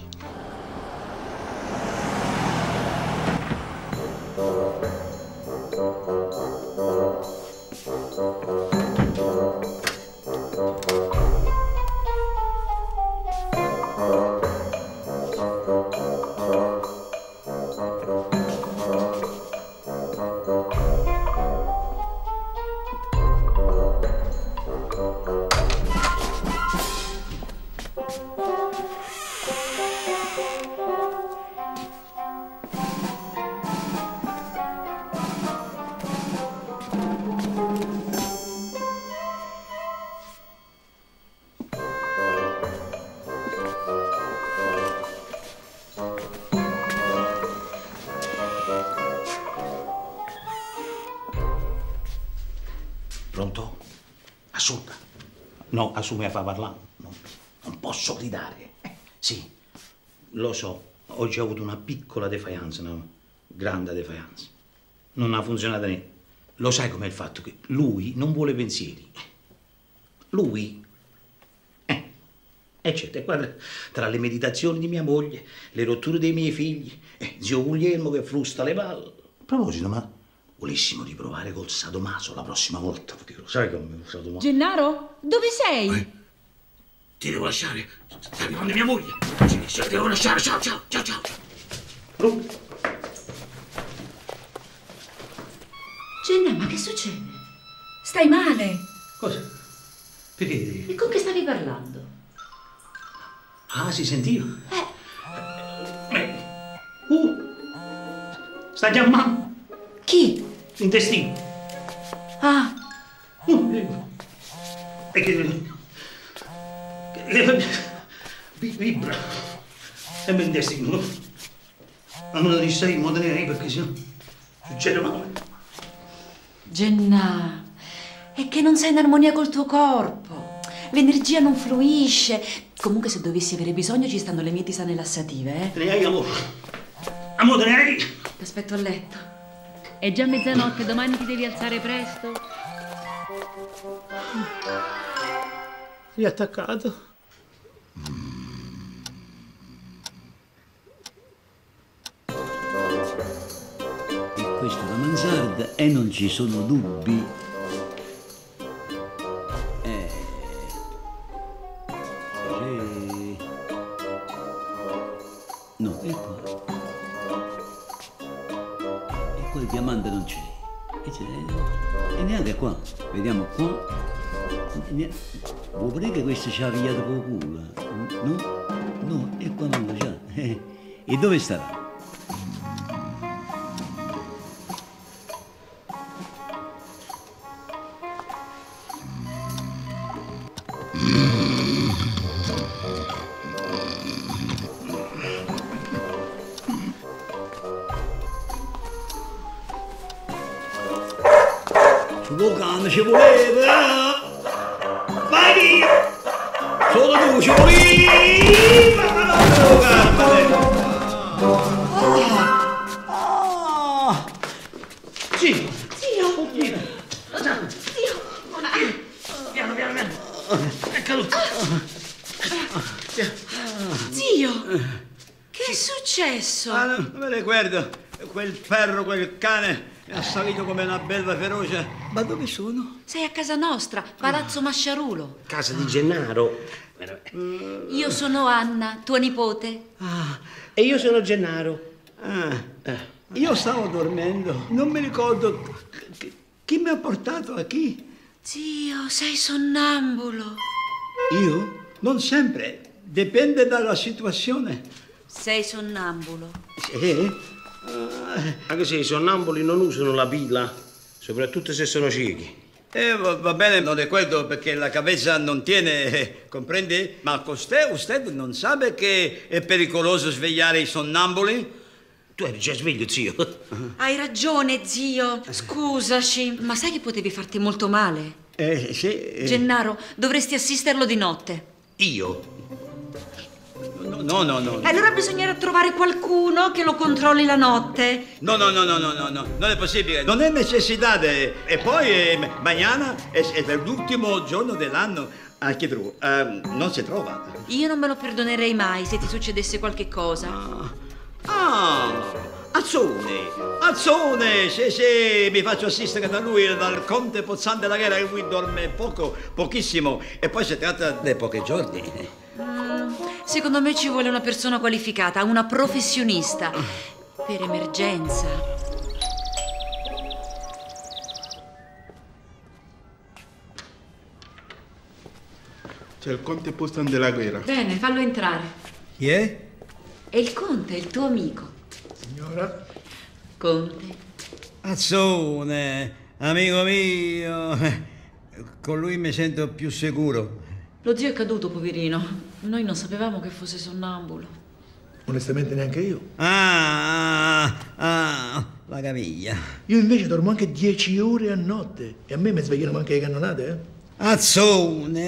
Pronto? Assunta. No, Assume a fa parlare. No, non posso gridare. Sì, lo so. Oggi ho avuto una piccola defiance, no? Grande defiance. Non ha funzionato niente. Lo sai com'è il fatto che lui non vuole pensieri. Lui... certo, è qua tra le meditazioni di mia moglie, le rotture dei miei figli, zio Guglielmo che frusta le palle. A proposito, ma volessimo riprovare col sadomaso la prossima volta, perché lo sai come è sadomaso. Gennaro, dove sei? Ti devo lasciare. Sta arrivando mia moglie. Ti devo lasciare. Ciao, ciao, ciao, ciao. Gennaro, ma che succede? Stai male? Cosa? Perché? E con che stavi parlando? Ah, si sentiva? Sta chiamando. Chi? L'intestino. Ah. Vibra. E l'intestino. Ma non ti stai in modo lei perché sennò succede male. Gennaro, è che non sei in armonia col tuo corpo. L'energia non fluisce. Comunque se dovessi avere bisogno ci stanno le mie tisane lassative, Te ne hai, amore? Amore, te ne hai? Ti aspetto a letto. È già mezzanotte, domani ti devi alzare presto. Riattaccato. E questa è la mansarda e non ci sono dubbi. diamante non c'è. E neanche qua. Vediamo qua. Vuoi vedere che questo ci ha pigliato con culo? No? No, e qua non lo c'ha. E dove starà? Lucano ci voleva! Vai via! Solo tu ci volevi! Zio! Zio! Zio! Piano, piano, piano. È caduto. Zio! Che è successo? Ah, non me ne ricordo. Quel perro, quel cane è assalito come una belva feroce. Ma dove sono? Sei a casa nostra, Palazzo Masciarulo. Casa di Gennaro. Io sono Anna, tua nipote. E io sono Gennaro. Io stavo dormendo, non mi ricordo chi mi ha portato a chi. Zio, sei sonnambulo. Io? Non sempre, dipende dalla situazione. Sei sonnambulo. Sì? Anche se i sonnambuli non usano la pila, soprattutto se sono ciechi. Va bene, non è quello perché la cabeza non tiene, comprendi? Ma usted non sa che è pericoloso svegliare i sonnambuli? Tu eri già sveglio, zio. Hai ragione, zio. Scusaci, ma sai che potevi farti molto male? Sì. Gennaro, dovresti assisterlo di notte. Io? No. Allora bisognerà trovare qualcuno che lo controlli la notte. No, non è possibile. Non è necessità. E poi, mañana è l'ultimo giorno dell'anno. Anche tu, non si trova. Io non me lo perdonerei mai se ti succedesse qualche cosa. Azzone, se mi faccio assistere da lui, dal conte Pozzan della Guerra, che lui dorme pochissimo, e poi si tratta di pochi giorni. Secondo me ci vuole una persona qualificata, una professionista, per emergenza. C'è il conte Pozzan della Guerra. Bene, fallo entrare. Chi è? È il conte, il tuo amico. Signora? Conte. Azzone, amico mio. Con lui mi sento più sicuro. Lo zio è caduto, poverino. Noi non sapevamo che fosse sonnambulo. Onestamente neanche io. La caviglia. Io invece dormo anche 10 ore a notte e a me mi svegliano anche le cannonate, eh? Azzone!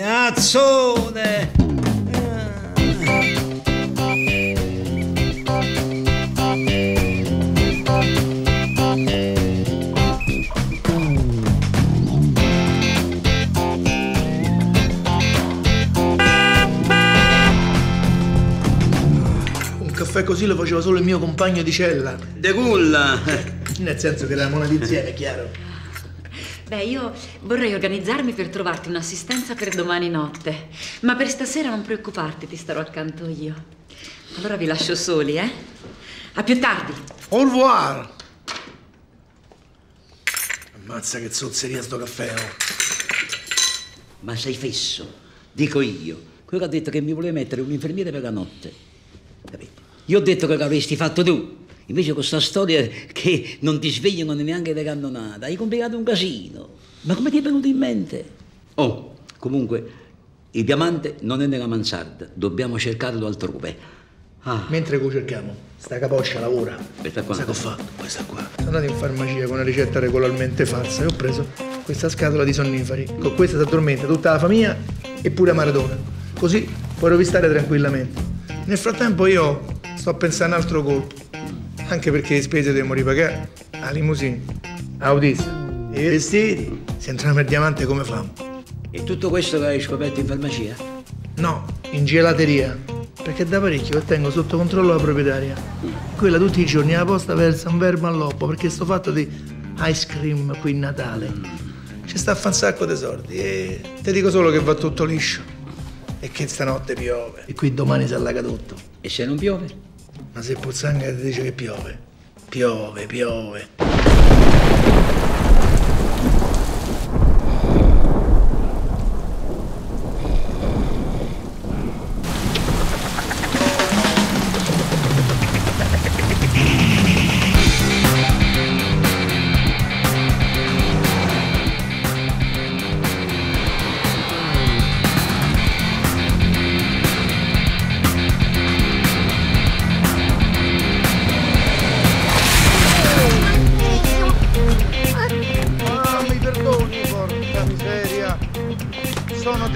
Caffè così lo faceva solo il mio compagno di cella. De culla! Nel senso che eravamo nati insieme, chiaro. Beh, io vorrei organizzarmi per trovarti un'assistenza per domani notte. Ma per stasera non preoccuparti, ti starò accanto io. Allora vi lascio soli, eh? A più tardi. Au revoir! Ammazza che zozzeria sto caffè, oh. Ma sei fesso, dico io. Quello che ha detto che mi voleva mettere un infermiere per la notte. Capito? Io ho detto che l'avresti fatto tu. Invece con sta storia che non ti svegliano neanche le cannonate, hai complicato un casino. Ma come ti è venuto in mente? Oh, comunque, il diamante non è nella mansarda, dobbiamo cercarlo altrove. Mentre lo cerchiamo, sta capoccia lavora. Questa qua. Sai che ho fatto? Questa qua. Sono andato in farmacia con una ricetta regolarmente falsa e ho preso questa scatola di sonniferi. Con questa si addormenta tutta la famiglia e pure Maradona. Così puoi rovistare tranquillamente. Nel frattempo io sto pensando a un altro colpo. Anche perché le spese dobbiamo ripagare. La limousine, l'autista, i vestiti. Se entriamo nel diamante come famo? E tutto questo l'hai scoperto in farmacia? No, in gelateria. Perché da parecchio tengo sotto controllo la proprietaria. Quella tutti i giorni alla posta versa un verbo all'oppo perché sto fatto di ice cream qui in Natale. Ci sta a fa un sacco di soldi e ti dico solo che va tutto liscio. E che stanotte piove. E qui domani si allaga tutto. E se non piove? Ma se Pozzanga ti dice che piove? Piove.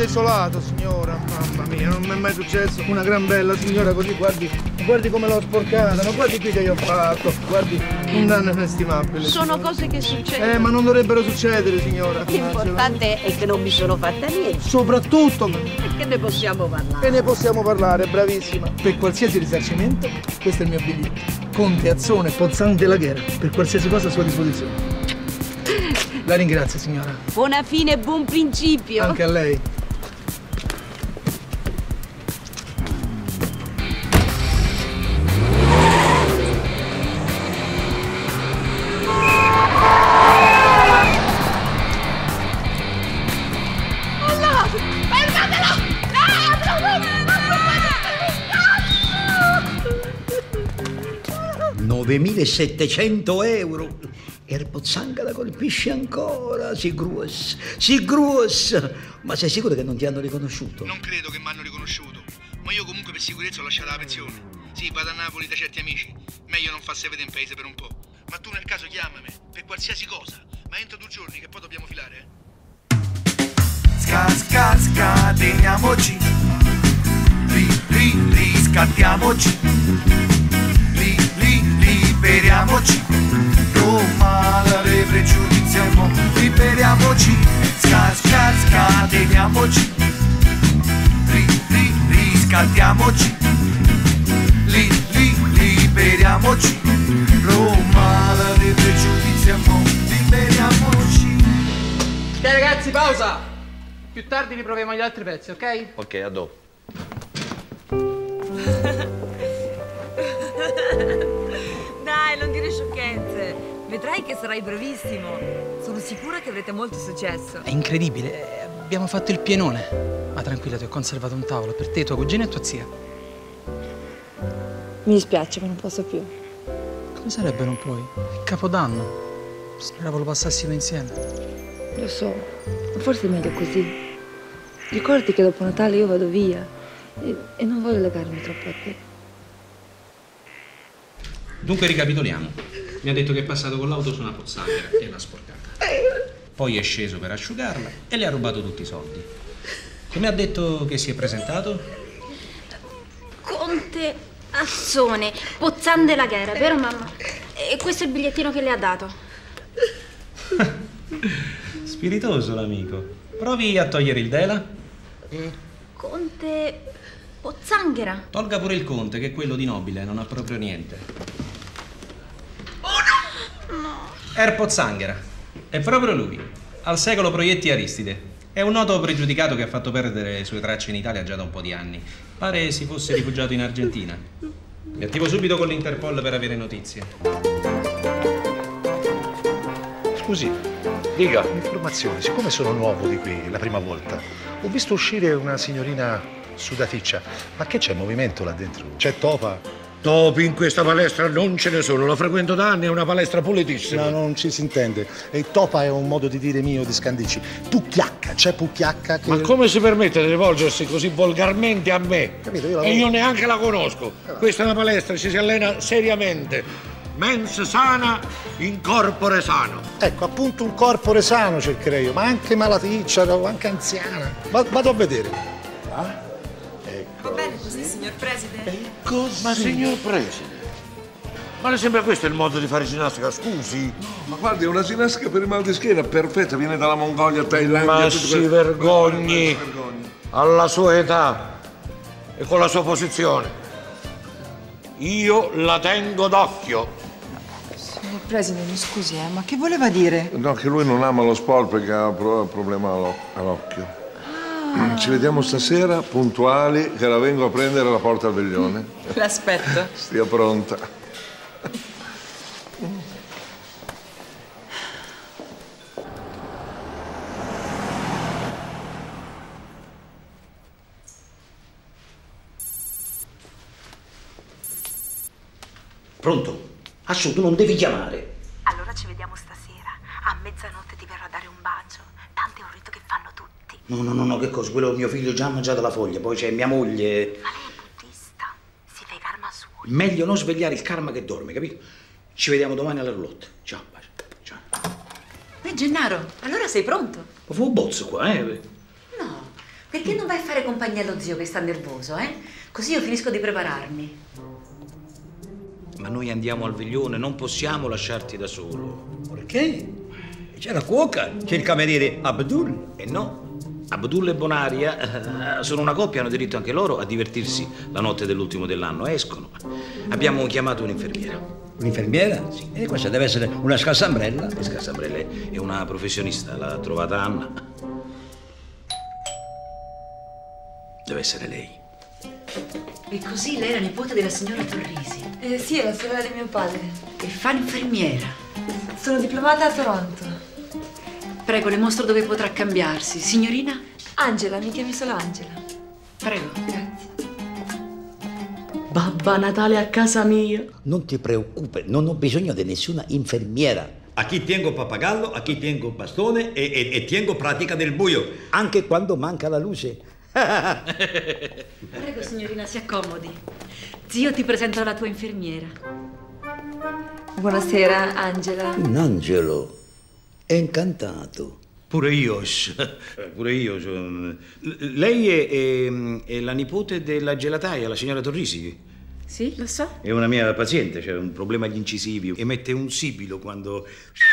desolato, signora, mamma mia, non mi è mai successo. Una gran bella signora così, guardi come l'ho sporcata, ma guardi qui che io ho fatto, guardi, un danno inestimabile. Sono cose che succedono. Ma non dovrebbero succedere, signora. L'importante è che non mi sono fatta niente. Soprattutto. E che ne possiamo parlare? E ne possiamo parlare, bravissima. Per qualsiasi risarcimento, questo è il mio biglietto. Conte, Azzone, Pozzan della Ghera, per qualsiasi cosa a sua disposizione. La ringrazio, signora. Buona fine e buon principio. Anche a lei. No! Fermatelo! No! 9.700 euro. E Pozzanca la colpisce ancora, si gruas. Ma sei sicuro che non ti hanno riconosciuto? Non credo che mi hanno riconosciuto, ma io comunque per sicurezza ho lasciato la pensione. Sì, vado a Napoli da certi amici. Meglio non farsi vedere in paese per un po'. Ma tu nel caso chiamami, per qualsiasi cosa. Ma entro 2 giorni che poi dobbiamo filare, Scateniamoci. Riscattiamoci. Liberiamoci. Male pregiudizio, liberiamoci, scateniamoci, riscattiamoci, liberiamoci, male pregiudizio, liberiamoci. Ok ragazzi, pausa! Più tardi riproviamo gli altri pezzi, ok? Ok, a dopo. Dai, non dire sciocchezze. Vedrai che sarai bravissimo. Sono sicura che avrete molto successo. È incredibile, abbiamo fatto il pienone. Ma tranquilla, ti ho conservato un tavolo per te, tua cugina e tua zia. Mi dispiace, ma non posso più. Come sarebbe non puoi? È Capodanno. Speravo lo passassimo insieme. Lo so, ma forse è meglio così. Ricordati che dopo Natale io vado via e non voglio legarmi troppo a te. Dunque ricapitoliamo. Mi ha detto che è passato con l'auto su una pozzanghera e l'ha sporcata. Poi è sceso per asciugarla e le ha rubato tutti i soldi. Come ha detto che si è presentato? Conte Azzone, Pozzan della Ghera, vero mamma? E questo è il bigliettino che le ha dato. Spiritoso l'amico. Provi a togliere il dela. Conte Pozzanghera. Tolga pure il conte, che è quello di nobile, non ha proprio niente. Pozzanghera. È proprio lui. Al secolo Proietti Aristide. È un noto pregiudicato che ha fatto perdere le sue tracce in Italia già da un po' di anni. Pare si fosse rifugiato in Argentina. Mi attivo subito con l'Interpol per avere notizie. Scusi, dica. Un'informazione, siccome sono nuovo di qui, la prima volta, ho visto uscire una signorina sudaticcia. Ma che c'è movimento là dentro? C'è topa? Topi in questa palestra non ce ne sono, la frequento da anni, è una palestra pulitissima. No, non ci si intende. E topa è un modo di dire mio di Scandicci. Pucchiacca, c'è Pucchiacca che... Ma come si permette di rivolgersi così volgarmente a me? Capito, io E io neanche la conosco. Questa è una palestra, ci si allena seriamente. Mens sana, in corpore sano. Ecco, appunto un corpore sano cercherei io, ma anche malaticcia, anche anziana. Vado a vedere. Va bene così, signor Presidente? Ma signor Presidente, ma le sembra questo il modo di fare ginnastica? Scusi. Ma guardi, è una ginnastica per il mal di schiena perfetta, viene dalla Mongolia, Thailandia... Ma si vergogni alla sua età e con la sua posizione. Io la tengo d'occhio. Signor Presidente, mi scusi, ma che voleva dire? No, che lui non ama lo sport perché ha un problema all'occhio. Ci vediamo stasera, puntuali, che la vengo a prendere alla Porta al Veglione. L'aspetto. Stia pronta. Pronto? Assu, tu non devi chiamare. Allora ci vediamo stasera. A mezzanotte ti verrò a dare un bacio. Tanto è un rito che fanno tutti. No, che cosa? Quello mio figlio già ha mangiato la foglia, poi c'è mia moglie. Ma lei è buddista. Si fa i karma suoi. Meglio non svegliare il karma che dorme, capito? Ci vediamo domani alla roulotte. Ciao, bacio. Ciao. Gennaro, allora sei pronto? Ma fu un bozzo qua, No, Perché non vai a fare compagnia allo zio che sta nervoso, eh? Così io finisco di prepararmi. Ma noi andiamo al veglione, non possiamo lasciarti da solo. Perché? C'è la cuoca, c'è il cameriere Abdul. E no, Abdul e Bonaria sono una coppia, hanno diritto anche loro a divertirsi la notte dell'ultimo dell'anno. Escono. Abbiamo chiamato un'infermiera. Un'infermiera? Sì. E questa deve essere una scassambrella. La scassambrella è una professionista, l'ha trovata Anna. Deve essere lei. E così lei è la nipote della signora Torrisi. Sì, è la sorella di mio padre. E fa l'infermiera. Sono diplomata a Toronto. Prego, le mostro dove potrà cambiarsi. Signorina? Angela, mi chiami solo Angela. Prego. Grazie. Babba Natale a casa mia. Non ti preoccupi, non ho bisogno di nessuna infermiera. A chi tengo pappagallo, a chi tengo bastone e tengo pratica del buio, anche quando manca la luce. Prego, signorina, si accomodi. Zio ti presenta la tua infermiera. Buonasera, Angela. Un angelo. È incantato. Pure io. Lei è la nipote della gelataia, la signora Torrisi. Sì, lo so. È una mia paziente, c'è un problema agli incisivi. Emette un sibilo quando...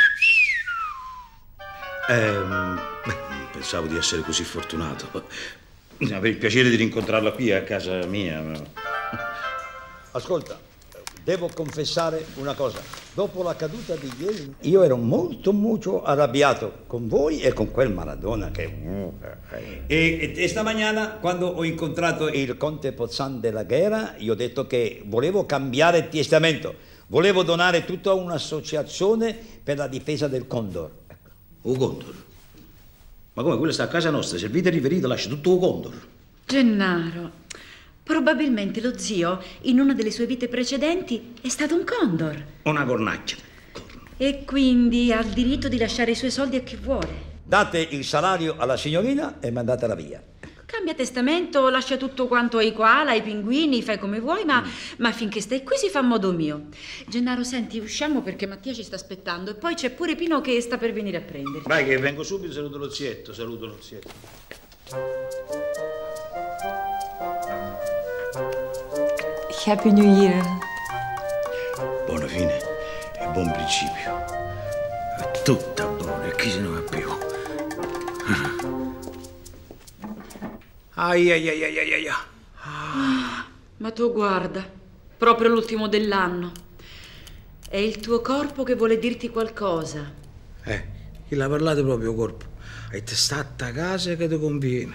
pensavo di essere così fortunato. Avrei il piacere di rincontrarla qui a casa mia. Ascolta, devo confessare una cosa. Dopo la caduta di ieri, io ero molto arrabbiato con voi e con quel Maradona che... E stamattina, quando ho incontrato il conte Pozzan della Guerra, io ho detto che volevo cambiare il testamento. Volevo donare tutto a un'associazione per la difesa del Condor. Un Condor? Ma come, quello sta a casa nostra, servito e riferito, lascia tutto un Condor. Gennaro, probabilmente lo zio, in una delle sue vite precedenti, è stato un Condor. Una cornacchia. E quindi ha il diritto di lasciare i suoi soldi a chi vuole. Date il salario alla signorina e mandatela via. Cambia testamento, lascia tutto quanto ai koala, ai pinguini, fai come vuoi, ma finché stai qui si fa a modo mio. Gennaro, senti, usciamo perché Mattia ci sta aspettando e poi c'è pure Pino che sta per venire a prenderci. Vai che vengo subito, saluto lo zietto. Happy New Year. Buona fine e buon principio. È tutta buona e chi se ne va più. Ai. Ma tu guarda, proprio l'ultimo dell'anno. È il tuo corpo che vuole dirti qualcosa. Chi l'ha parlato proprio corpo? E te sta a casa che ti conviene.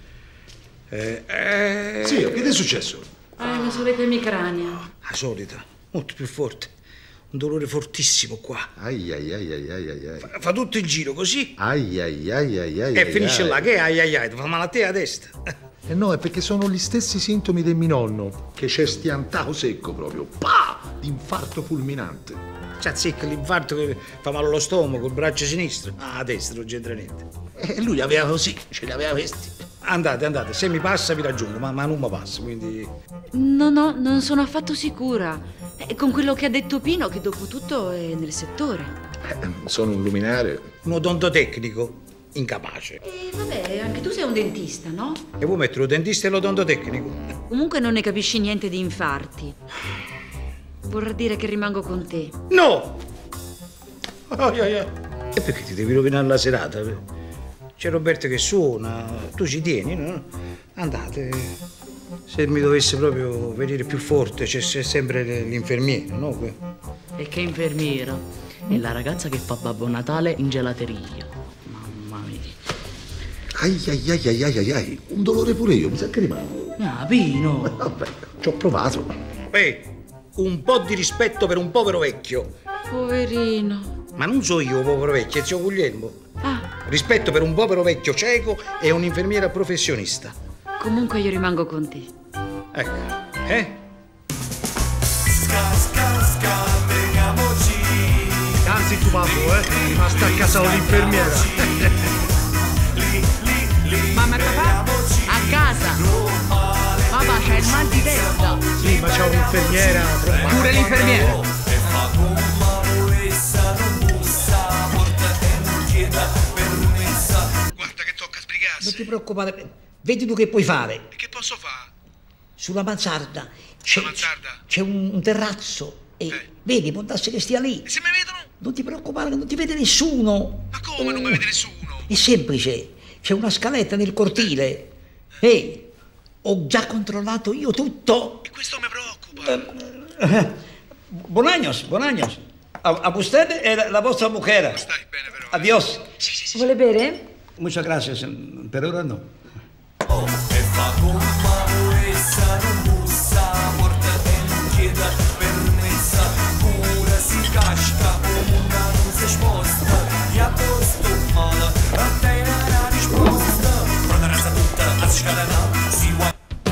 Sì, che ti è successo? La solita emicrania. La solita, molto più forte. Un dolore fortissimo qua. Ai. Fa tutto il giro così. Ai. E finisce là, che ti fa male a te a testa. No, è perché sono gli stessi sintomi del mio nonno, che c'è stiantato secco proprio, d'infarto fulminante. C'ha secco l'infarto che fa male allo stomaco, il braccio sinistro. A destra non c'entra niente. E lui li aveva così, ce li aveva questi. Andate, se mi passa vi raggiungo, ma non mi passa, quindi... No, non sono affatto sicura. Con quello che ha detto Pino, che dopo tutto è nel settore. Sono un luminare. Un odontotecnico incapace. E vabbè, anche tu sei un dentista, no? E vuoi mettere lo dentista e l'odontotecnico? Comunque non ne capisci niente di infarti. Vorrà dire che rimango con te. No! E perché ti devi rovinare la serata? C'è Roberto che suona, tu ci tieni, no? Andate. Se mi dovesse proprio venire più forte, c'è sempre l'infermiera, no? E che infermiera? È la ragazza che fa Babbo Natale in gelateria. Mamma mia. Ai. Un dolore pure io, mi sa che rimango. Pino. Vabbè, ci ho provato. Un po' di rispetto per un povero vecchio. Poverino. Ma non so io, povero vecchio, è zio Guglielmo. Rispetto per un povero vecchio cieco e un'infermiera professionista. Comunque io rimango con te. Ecco, Veniamoci. Anzi tu babbo, rimasta a casa con l'infermiera. Mamma e papà? A casa. Papà c'è il mal di testa. Sì, ma c'è un'infermiera. Pure l'infermiera. Non ti preoccupare, vedi tu che puoi fare. E che posso fare? Sulla mansarda c'è un terrazzo e vedi, può darsi che stia lì. E se mi vedono? Non ti preoccupare, non ti vede nessuno. Ma come non mi vede nessuno? È semplice, c'è una scaletta nel cortile. Ehi, ho già controllato io tutto. E questo mi preoccupa. Buon años. A usted e la vostra mujer. Stai bene però. Adios. Sì. Vuole bere? Muchas gracias, per ora no. E fa gomma essa non bussa, porta e non chieda permessa, pure si casca, una non si sposta, e a posto male, a te la risposta, pronta razza tutta, a scalana, si vuole.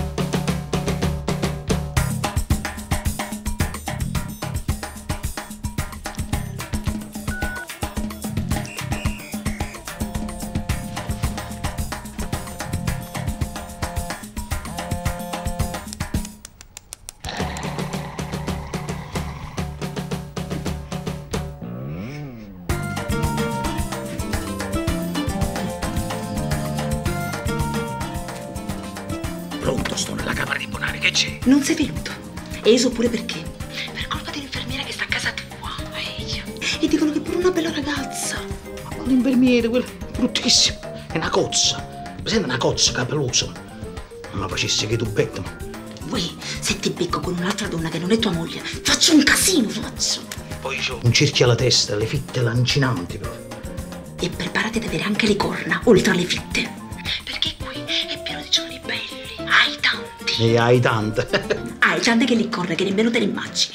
Pronto, sto nella camera di Bonari, che c'è? Non sei venuto. E eso pure perché? Per colpa dell'infermiera che sta a casa tua. E dicono che pure una bella ragazza. L'infermiere, quella bruttissima. È una cozza. Presente una cozza capelosa. Non la facessi che tu petto. Voi, se ti becco con un'altra donna che non è tua moglie, faccio un casino, faccio. Poi c'ho un cerchio alla testa, le fitte lancinanti proprio. E preparati ad avere anche le corna, oltre alle fitte. Perché qui è pieno di giovani belli. Hai tanti. E hai tante. Hai tante che li corre, che nemmeno te le immagini.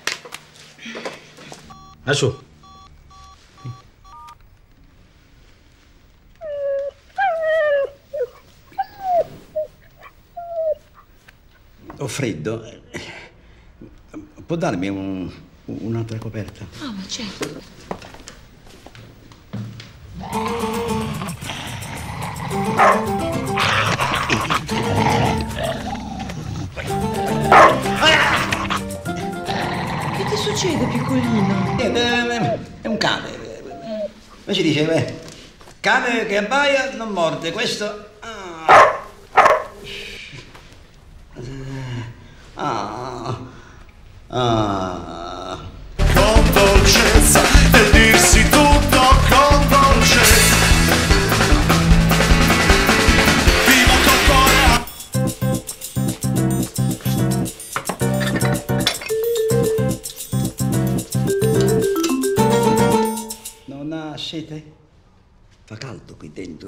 Adesso. Ho freddo. Può darmi un'altra coperta? Ah, ma certo. Che ti succede, piccolino? È un cane. Come si dice? Cane che abbaia non morde. Questo... Con dolcezza, nel dirsi tutto con dolcezza. Vivo Non ha sete? Fa caldo qui dentro.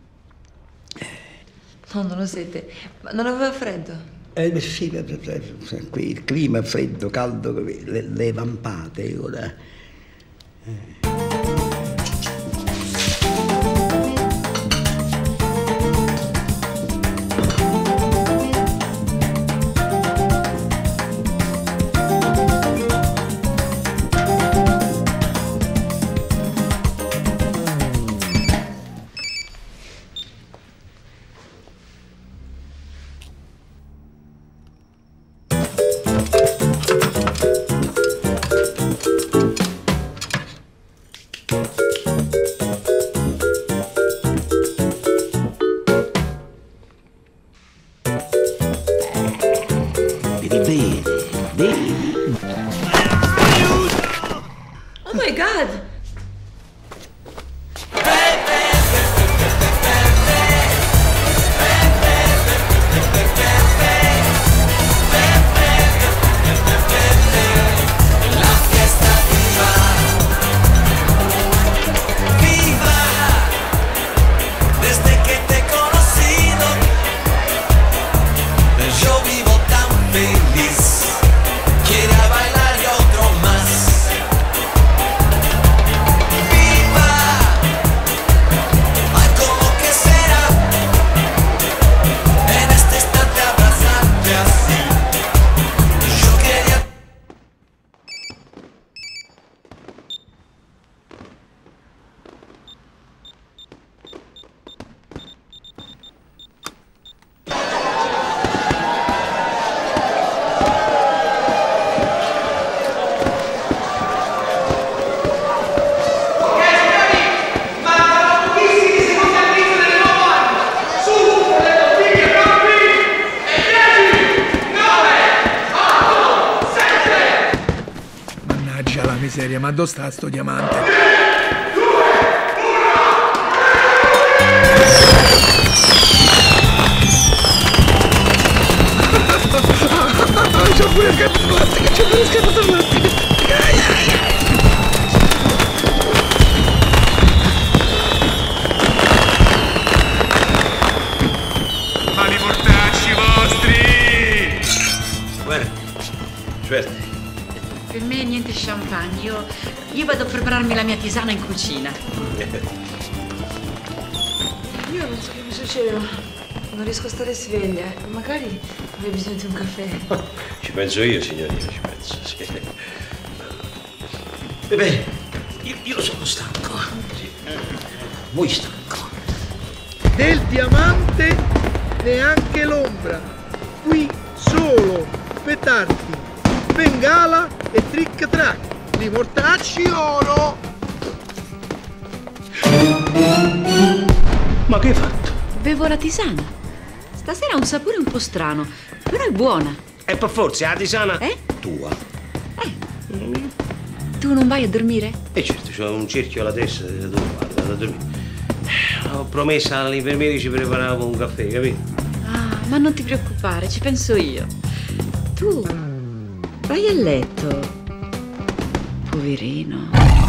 No, non ho sete. Ma non aveva freddo? Sì, qui il clima è freddo, caldo, le vampate ora. Oh my God! miseria, ma dove sta sto diamante? C'ho pure il gatto plastica, c'ho pure il gatto plastica. Ma li mortacci vostri! Guarda, certo. Per me niente champagne, io vado a prepararmi la mia tisana in cucina. Io non so che mi succede, non riesco a stare sveglia. Magari avrei bisogno di un caffè. Ci penso io, signorina, ci penso, sì. Beh, io sono stanco. Muy stanco. Del diamante neanche l'ombra. Qui solo petardi, bengala e trick track. Li mortacci oro. Ma che hai fatto? Bevo la tisana. Stasera ha un sapore un po' strano, però è buona. E per forza, la tisana tua. Tu non vai a dormire? Certo, c'ho un cerchio alla testa, dove vado a dormire. Ho promesso all'infermiera che ci preparavo un caffè, capito? Ah, ma non ti preoccupare, ci penso io. Tu vai a letto, poverino.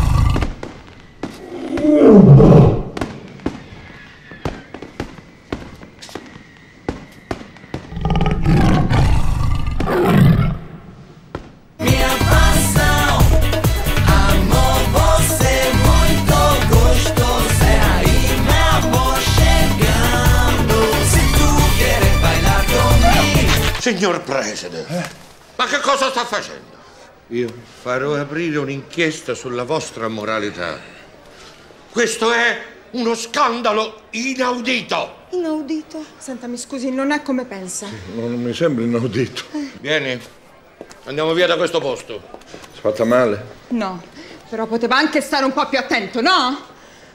Signor Preside, ma che cosa sta facendo? Io farò aprire un'inchiesta sulla vostra moralità. Questo è uno scandalo inaudito. Inaudito? Senta, mi scusi, non è come pensa. Non mi sembra inaudito. Vieni, andiamo via da questo posto. Si è fatta male? No, però poteva anche stare un po' più attento, no?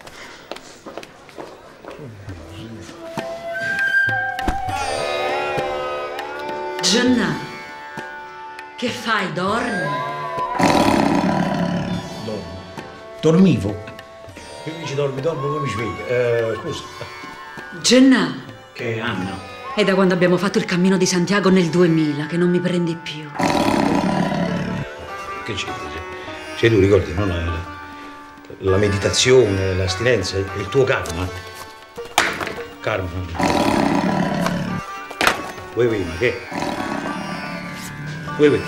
Gianna, che fai? Dormi? Dormivo. Che dici dormi, poi mi sveglio. Scusa. Gianna, Che Anna? è da quando abbiamo fatto il cammino di Santiago nel 2000 che non mi prendi più. Che c'è? Se tu ricordi, no? La meditazione, l'astinenza, è il tuo karma. Karma. Vuoi, ma che? Vuoi?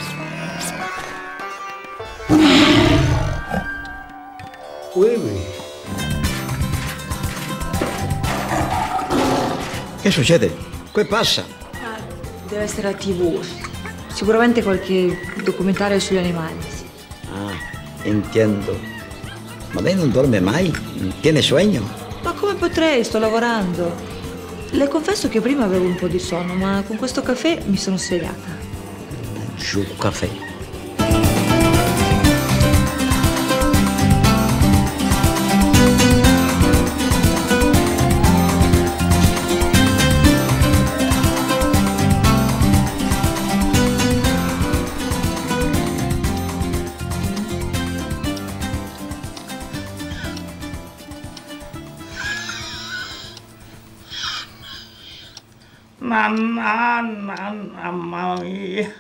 Che succede? Che passa? Deve essere la TV. Sicuramente qualche documentario sugli animali. Ah, entiendo. Ma lei non dorme mai? Tiene sogno? Ma come potrei? Sto lavorando. Le confesso che prima avevo un po' di sonno, ma con questo caffè mi sono svegliata. Giù caffè. Mamma mia.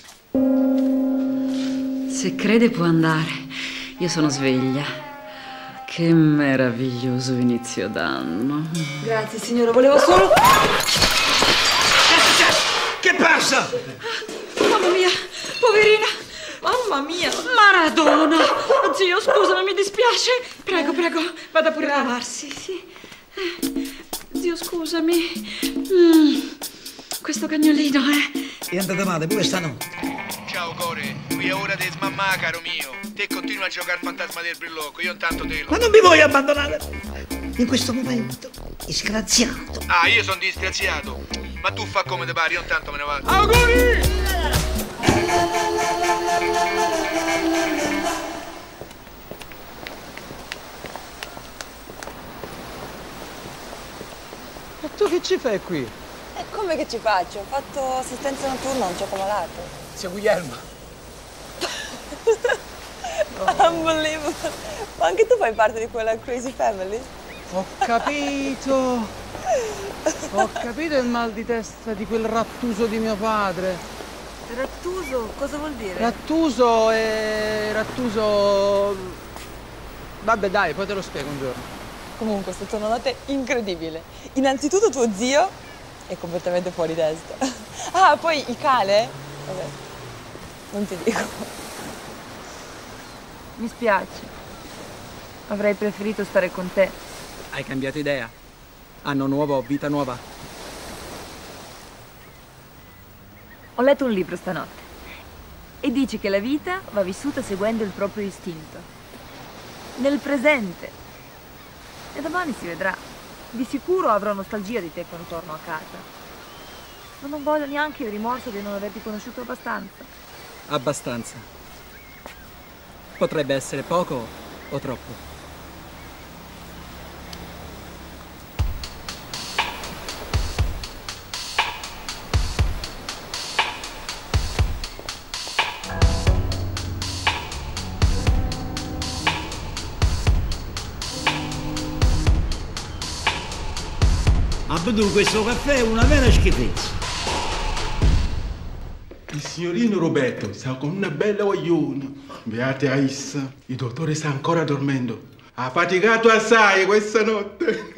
Se crede può andare. Io sono sveglia. Che meraviglioso inizio d'anno. Grazie, signora. Volevo solo... Che passa? Mamma mia, poverina. Mamma mia. Maradona. Zio, scusami, mi dispiace. Prego, vada pure a lavarsi. Sì. Zio, scusami. Questo cagnolino, È andata male pure stanotte. Ciao Core, qui è ora di smammà, caro mio. Te continua a giocare al fantasma del brillocco, io intanto te lo... Ma non mi voglio abbandonare in questo momento, disgraziato. Ah, io sono disgraziato. Ma tu fa come te pare, io intanto me ne vado. Auguri! Ma tu che ci fai qui? E come che ci faccio? Ho fatto assistenza notturna a un gioco malato. Zio Guglielmo. Unbelievable. Ma anche tu fai parte di quella crazy family? Ho capito. Ho capito il mal di testa di quel rattuso di mio padre. Rattuso? Cosa vuol dire? Rattuso è... rattuso... Vabbè dai, poi te lo spiego un giorno. Comunque è stata una notte incredibile. Innanzitutto tuo zio è completamente fuori testa. Ah, poi il cane? Vabbè, non ti dico. Mi spiace. Avrei preferito stare con te. Hai cambiato idea? Anno nuovo, vita nuova. Ho letto un libro stanotte e dice che la vita va vissuta seguendo il proprio istinto. Nel presente. E domani si vedrà. Di sicuro avrò nostalgia di te quando torno a casa. Ma non voglio neanche il rimorso di non averti conosciuto abbastanza. Abbastanza. Potrebbe essere poco o troppo. Abdù, questo caffè è una vera schifezza. Il signorino Roberto sta con una bella guagliona. Beate Aissa, il dottore sta ancora dormendo. Ha faticato assai questa notte.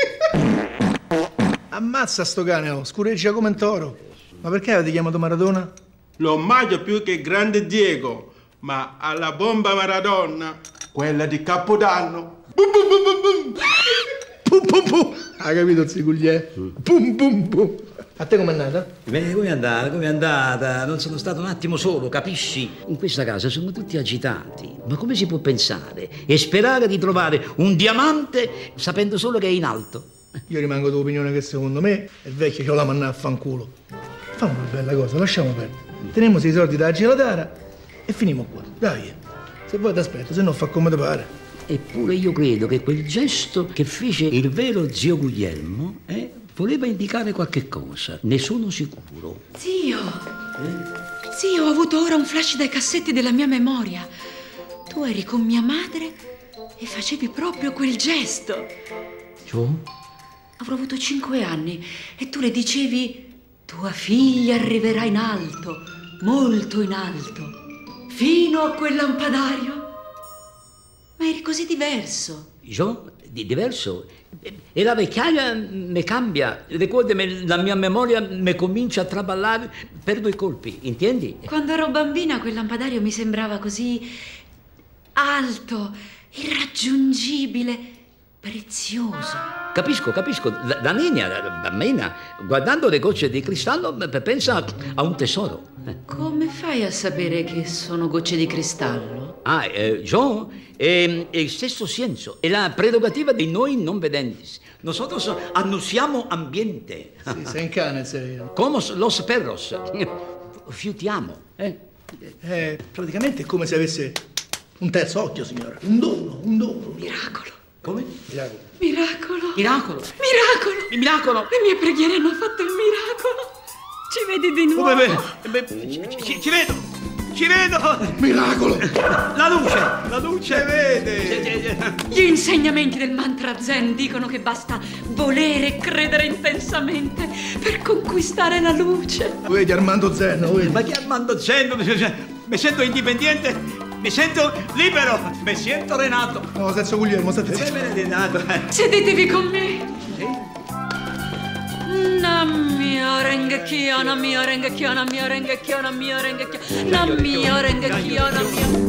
Ammazza sto cane, oh, scureggia come un toro. Ma perché avete chiamato Maradona? Lo omaggio più che grande Diego, ma alla bomba Maradona, quella di Capodanno. Bum bum bum bum bum. Pum pum pum. Hai capito, Zigugliè? Pum pum pum. A te com'è andata? Beh, come è andata? Come è andata? Non sono stato un attimo solo, capisci? In questa casa sono tutti agitati. Ma come si può pensare e sperare di trovare un diamante sapendo solo che è in alto? Io rimango dell'opinione che secondo me il vecchio c'ho la manna a fanculo. Fammi una bella cosa, lasciamo perdere. Teniamo i soldi da gelatara e finimo qua. Dai, se vuoi ti aspetto, se no fa come ti pare. Eppure io credo che quel gesto che fece il vero zio Guglielmo voleva indicare qualche cosa, ne sono sicuro. Zio! Zio, ho avuto ora un flash dai cassetti della mia memoria. Tu eri con mia madre e facevi proprio quel gesto. Cioè? Avrò avuto 5 anni e tu le dicevi: tua figlia arriverà in alto, molto in alto, fino a quel lampadario. Ma eri così diverso. Io? Diverso? E la vecchiaia mi cambia. Ricordami, la mia memoria mi comincia a traballare, perdo i colpi, intendi? Quando ero bambina quel lampadario mi sembrava così alto, irraggiungibile, prezioso. Capisco. La bambina, guardando le gocce di cristallo, pensa a un tesoro. Come fai a sapere che sono gocce di cristallo? Yo, il stesso senso, è la prerogativa di noi non vedenti. Nosotros annunciamo ambiente. Sì, sei un cane, sei. Como los perros. Fiutiamo. Praticamente è come se avesse un terzo occhio, signora. Un dono. Miracolo. Come? Miracolo. Le mie preghiere hanno fatto il miracolo. Ci vedi di nuovo? Ci vedo! Miracolo! La luce vede! Gli insegnamenti del mantra zen dicono che basta volere e credere intensamente per conquistare la luce. Vedi Armando Zen, vedi? Ma che Armando Zen? Mi sento indipendente, mi sento libero, mi sento Renato. No, senza Guglielmo, state zitto. Renato. Sedetevi con me. Namio rengekyo, namio rengekyo, namio rengekyo, namio rengekyo, namio rengekyo, namio.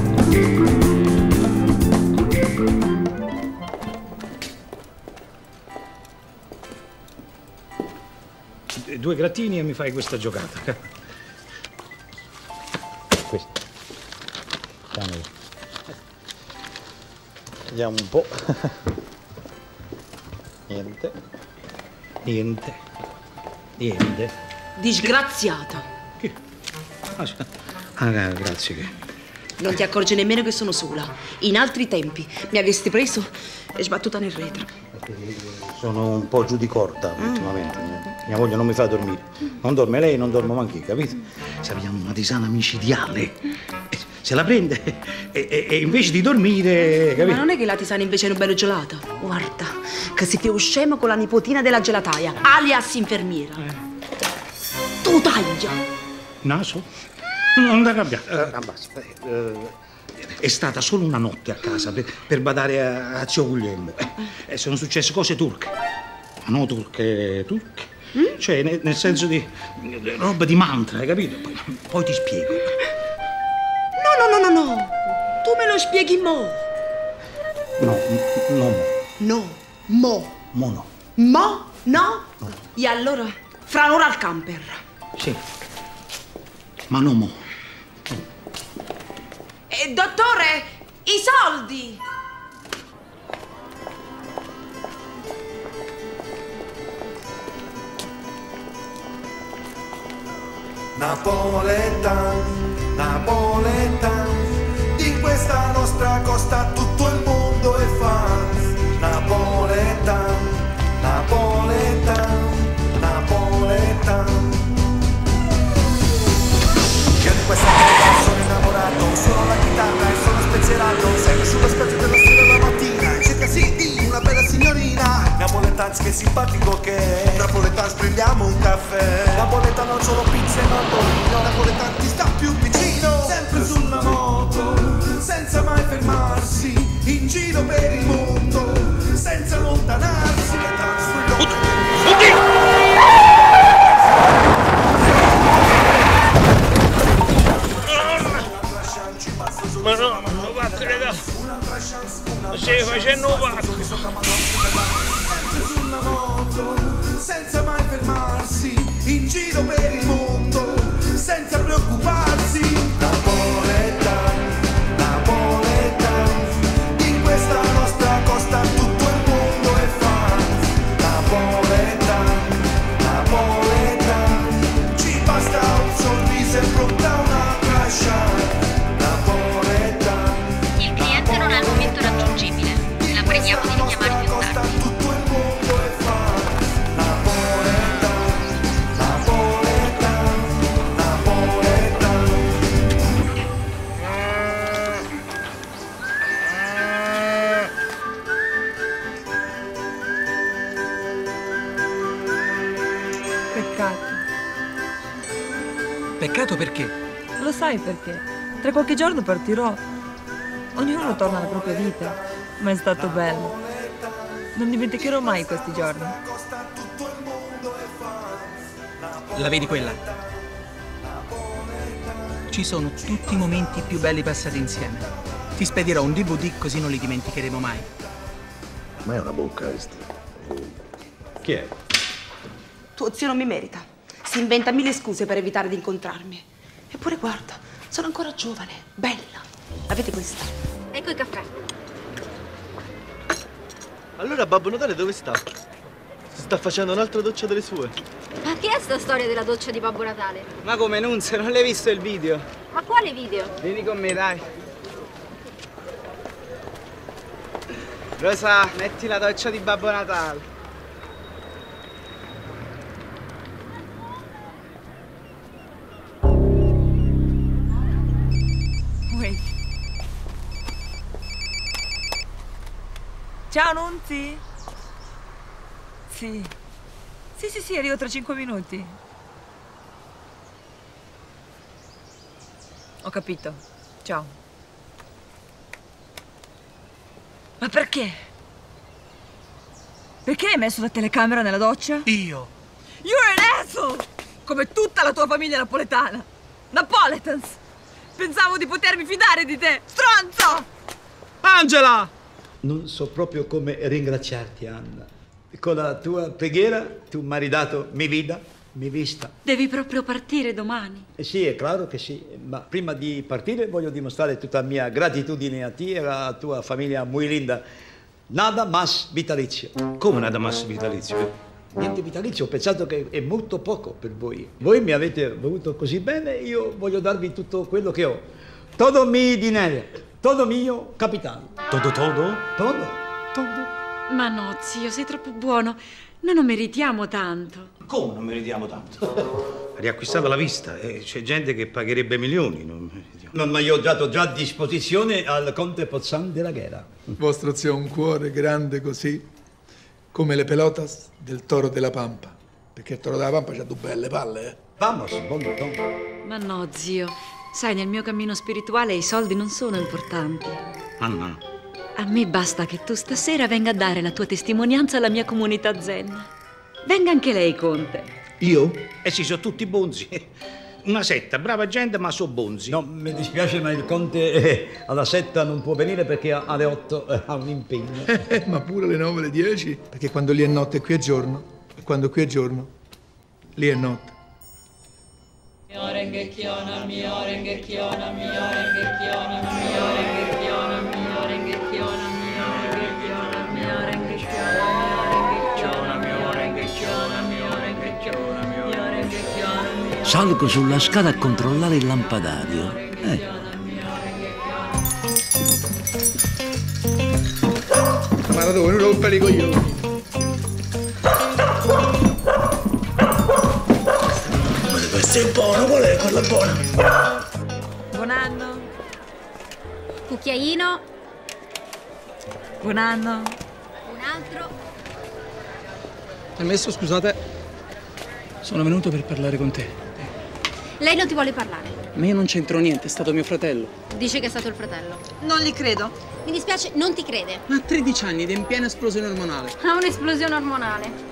Due grattini e mi fai questa giocata. Questa. Vediamo un po'. Niente. Disgraziato. Grazie. Non ti accorgi nemmeno che sono sola. In altri tempi mi avresti preso e sbattuta nel retro. Sono un po' giù di corda ultimamente. Mia moglie non mi fa dormire. Non dorme lei, non dormo manco io, capito? Se abbiamo una tisana micidiale. se la prende e invece di dormire, capito? Ma non è che la tisana invece è un bello gelato? Guarda, che si fa scemo con la nipotina della gelataia, alias infermiera. Tu taglia! Naso? Non ti arrabbiare. Basta. È stata solo una notte a casa per badare a zio Guglielmo. Sono successe cose turche. Ma no, turche. Cioè, nel senso di roba di mantra, hai capito? Poi ti spiego. No. Tu me lo spieghi mo. No. Mo. No? E allora, fra un'ora al camper. Sì. Ma no mo. Dottore, i soldi! Napoletan, di questa nostra costa tutto il mondo è fan. Napoletan. Io di questa terra sono innamorato, suono la chitarra e sono spezierato, sempre sullo specchio della sera la mattina, cerca sì di una bella signorina. Napoletans che simpatico che è, Napoletans prendiamo un caffè, Napoletan non solo pizza e mandolino, Napoletan ti sta più vicino, sempre sulla moto, senza mai fermarsi, in giro per il mondo, senza allontanarsi. Ma no, non va a credere. Ma stai facendo un fatto. Sulla moto, senza mai fermarsi, in giro per il mondo, senza preoccuparsi. Napoletan, di questa nostra costa tutto il mondo è fan. Napoletan, ci basta un sorriso e pronta una crasha. Il cliente non è al momento raggiungibile. La preghiamo di richiamare più tardi. Peccato perché? Lo sai perché? Tra qualche giorno partirò. Ognuno torna alla propria vita. Ma è stato bello. Non dimenticherò mai questi giorni. La vedi quella? Ci sono tutti i momenti più belli passati insieme. Ti spedirò un DVD così non li dimenticheremo mai. Ma è una bocca, questa. Chi è? Tuo zio non mi merita. Si inventa mille scuse per evitare di incontrarmi. Eppure guarda, sono ancora giovane, bella. Avete questa? Ecco il caffè. Allora Babbo Natale dove sta? Si sta facendo un'altra doccia delle sue. Ma che è sta storia della doccia di Babbo Natale? Ma come, Nunzio, non l'hai visto il video? Ma quale video? Vieni con me, dai. Rosa, metti la doccia di Babbo Natale. Ciao Nunzi! Sì, arrivo tra 5 minuti. Ho capito. Ciao. Ma perché? Perché hai messo la telecamera nella doccia? Io! You're an asshole! Come tutta la tua famiglia napoletana. Napoletans! Pensavo di potermi fidare di te, stronzo! Angela! Non so proprio come ringraziarti, Anna. Con la tua preghiera tu mi hai dato mi vita, mi vista. Devi proprio partire domani. Sì, è chiaro che sì, ma prima di partire voglio dimostrare tutta la mia gratitudine a te e alla tua famiglia molto linda. Nada más vitalizio. Come nada más vitalizio? Niente vitalizio, ho pensato che è molto poco per voi. Voi mi avete voluto così bene, io voglio darvi tutto quello che ho. Todo mi dinero. Todo mio capitano. Todo? Todo. Ma no, zio, sei troppo buono. Noi non meritiamo tanto. Come non meritiamo tanto? Ha riacquistato la vista e c'è gente che pagherebbe milioni. Non meritiamo. Ma io ho dato già a disposizione al conte Pozzan della Guerra. Vostro zio ha un cuore grande così, come le pelotas del toro della Pampa. Perché il toro della Pampa c'ha due belle palle, eh? Vamos, bonito. Ma no, zio. Sai, nel mio cammino spirituale i soldi non sono importanti. Anna. A me basta che tu stasera venga a dare la tua testimonianza alla mia comunità zen. Venga anche lei, conte. Io? Eh sì, sono tutti bonzi. Una setta, brava gente, ma sono bonzi. No, mi dispiace, ma il conte alla setta non può venire perché alle 8 ha un impegno. Ma pure alle 9, alle 10? Perché quando lì è notte qui è giorno, e quando qui è giorno, lì è notte. Salgo sulla scala a controllare il lampadario. Maradona, non rompere i coglioni. Questo è buono, qual è quella buona? Buon anno. Cucchiaino. Buon anno. Un altro. Permesso, scusate. Sono venuto per parlare con te. Lei non ti vuole parlare. Ma io non c'entro niente, è stato mio fratello. Dice che è stato il fratello. Non gli credo. Mi dispiace, non ti crede. Ha 13 anni ed è in piena esplosione ormonale. Ha un'esplosione ormonale.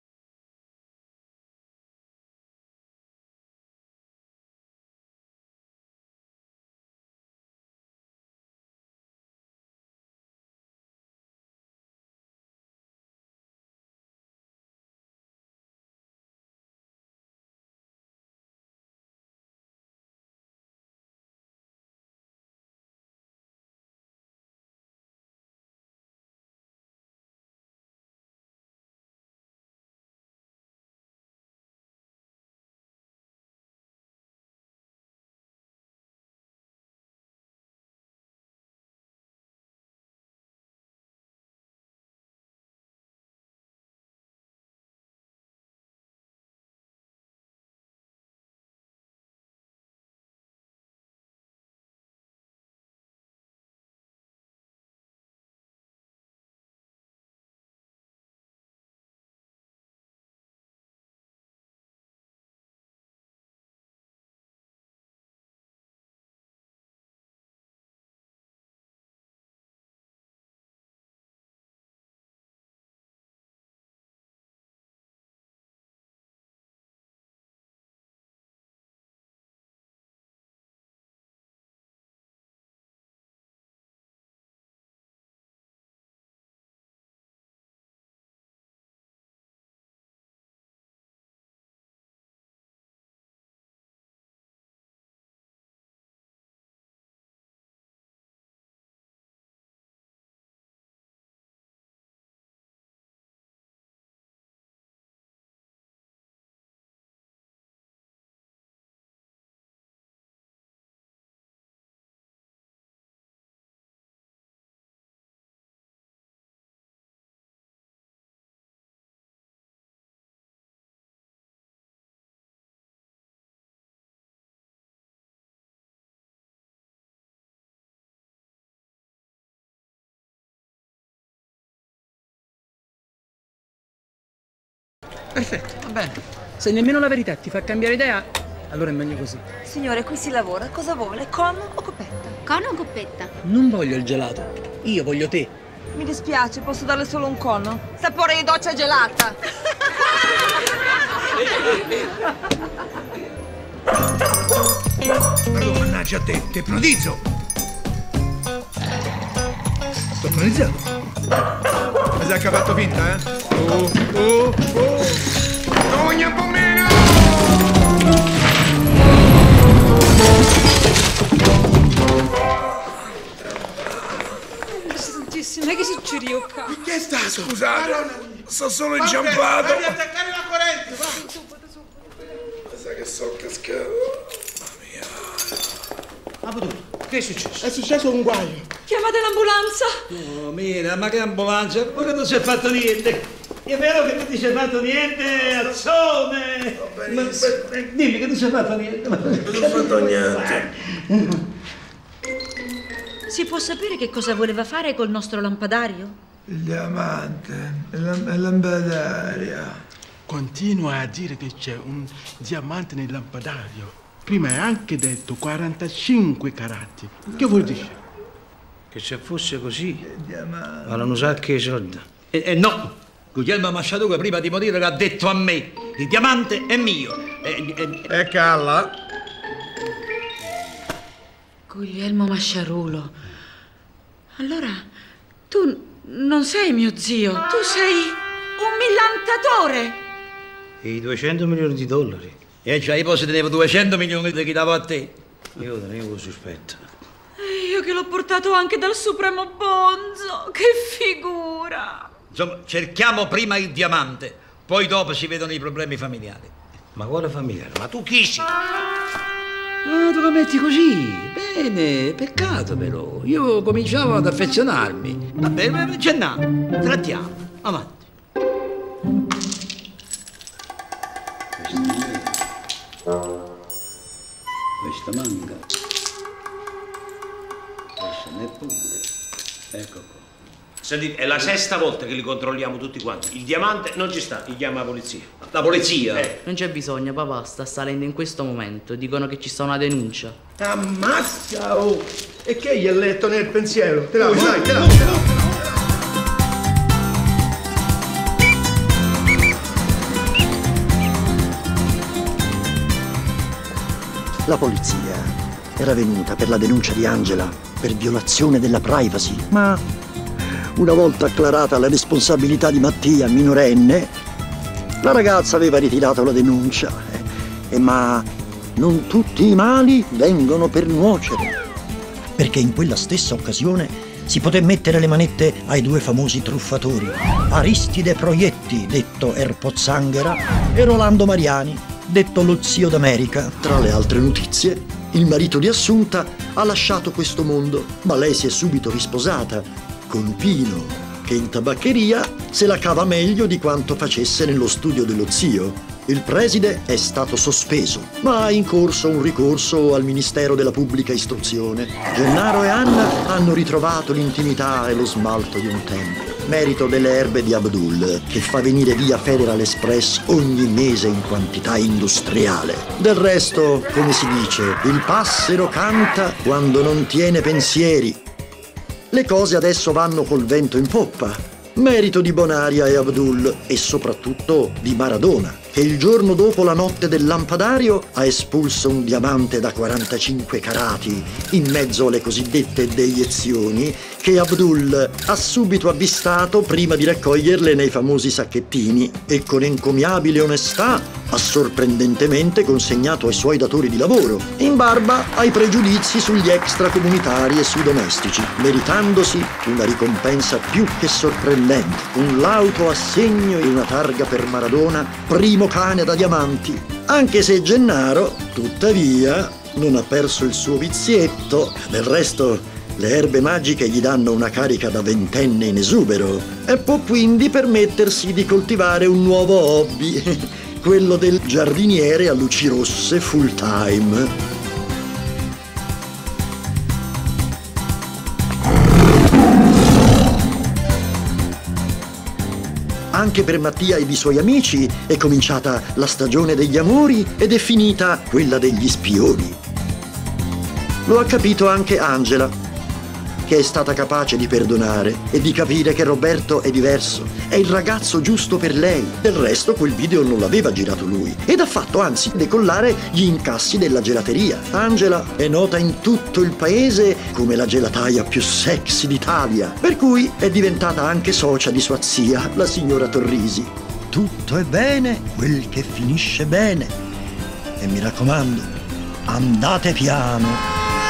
Perfetto, va bene. Se nemmeno la verità ti fa cambiare idea, allora è meglio così. Signore, qui si lavora. Cosa vuole? Cono o coppetta? Cono o coppetta? Non voglio il gelato. Io voglio te. Mi dispiace, posso darle solo un cono? Sapore di doccia gelata. Allora, mannaggia a te, ti ipnotizzo. Sto ipnotizzato. Mi sa che ha fatto finta, eh? Sogna un po' meno! Santissima, che succede? Che sta? Scusate, sto solo inciampato. Vai a attaccare la corrente, va! Mi sa che sono cascato. Ma tu, che è successo? È successo un guaio. Chiamate l'ambulanza. Oh, mira, ma che ambulanza? Ma che non si è fatto niente. È vero che non ti sei fatto niente, Azzone? Dimmi che non ti sei fatto niente. Non ho fatto niente. Si può sapere che cosa voleva fare col nostro lampadario? Il diamante, la lampadaria. Continua a dire che c'è un diamante nel lampadario. Prima hai anche detto 45 carati. Che vuol dire? Che se fosse così, valano un sacco di soldi. No! Guglielmo Masciaruga prima di morire l'ha detto a me. Il diamante è mio. E calla. Guglielmo Masciarulo. Allora, tu non sei mio zio, tu sei un millantatore. E i 200 milioni di dollari? Già, io poi tenevo 200 milioni che davo a te. Io tenevo sospetto. E io che l'ho portato anche dal Supremo Bonzo, che figura. Insomma, cerchiamo prima il diamante, poi dopo si vedono i problemi familiari. Ma quale familiare? Ma tu chi sei? Ah, tu la metti così? Bene, peccato però. Io cominciavo ad affezionarmi. Vabbè, Gennaro, trattiamo. Avanti. Questa manca. Questa ne è pure. Ecco qua. Senti, è la sesta volta che li controlliamo tutti quanti. Il diamante non ci sta, gli chiama la polizia. La polizia? Non c'è bisogno, papà, sta salendo in questo momento. Dicono che ci sta una denuncia. Ammazza, oh! E che gli ha letto nel pensiero? Te la dai, te la. La polizia era venuta per la denuncia di Angela per violazione della privacy, ma una volta acclarata la responsabilità di Mattia, minorenne, la ragazza aveva ritirato la denuncia. Ma non tutti i mali vengono per nuocere, perché in quella stessa occasione si poté mettere le manette ai due famosi truffatori, Aristide Proietti, detto Erpozzanghera, e Rolando Mariani, detto lo zio d'America. Tra le altre notizie, il marito di Assunta ha lasciato questo mondo, ma lei si è subito risposata con Pino, che in tabaccheria se la cava meglio di quanto facesse nello studio dello zio. Il preside è stato sospeso, ma ha in corso un ricorso al Ministero della Pubblica Istruzione. Gennaro e Anna hanno ritrovato l'intimità e lo smalto di un tempo, merito delle erbe di Abdul, che fa venire via Federal Express ogni mese in quantità industriale. Del resto, come si dice, il passero canta quando non tiene pensieri. Le cose adesso vanno col vento in poppa. Merito di Bonaria e Abdul, e soprattutto di Maradona, che il giorno dopo la notte del lampadario ha espulso un diamante da 45 carati in mezzo alle cosiddette deiezioni che Abdul ha subito avvistato prima di raccoglierle nei famosi sacchettini e con encomiabile onestà ha sorprendentemente consegnato ai suoi datori di lavoro, in barba ai pregiudizi sugli extracomunitari e sui domestici, meritandosi una ricompensa più che sorprendente, un lauto assegno e una targa per Maradona, primo cane da diamanti, anche se Gennaro, tuttavia, non ha perso il suo vizietto. Del resto, le erbe magiche gli danno una carica da ventenne in esubero e può quindi permettersi di coltivare un nuovo hobby, quello del giardiniere a luci rosse full time. Anche per Mattia ed i suoi amici è cominciata la stagione degli amori ed è finita quella degli spioni. Lo ha capito anche Angela, che è stata capace di perdonare e di capire che Roberto è diverso, è il ragazzo giusto per lei. Del resto quel video non l'aveva girato lui ed ha fatto anzi decollare gli incassi della gelateria. Angela è nota in tutto il paese come la gelataia più sexy d'Italia, per cui è diventata anche socia di sua zia, la signora Torrisi. Tutto è bene quel che finisce bene. E mi raccomando, andate piano.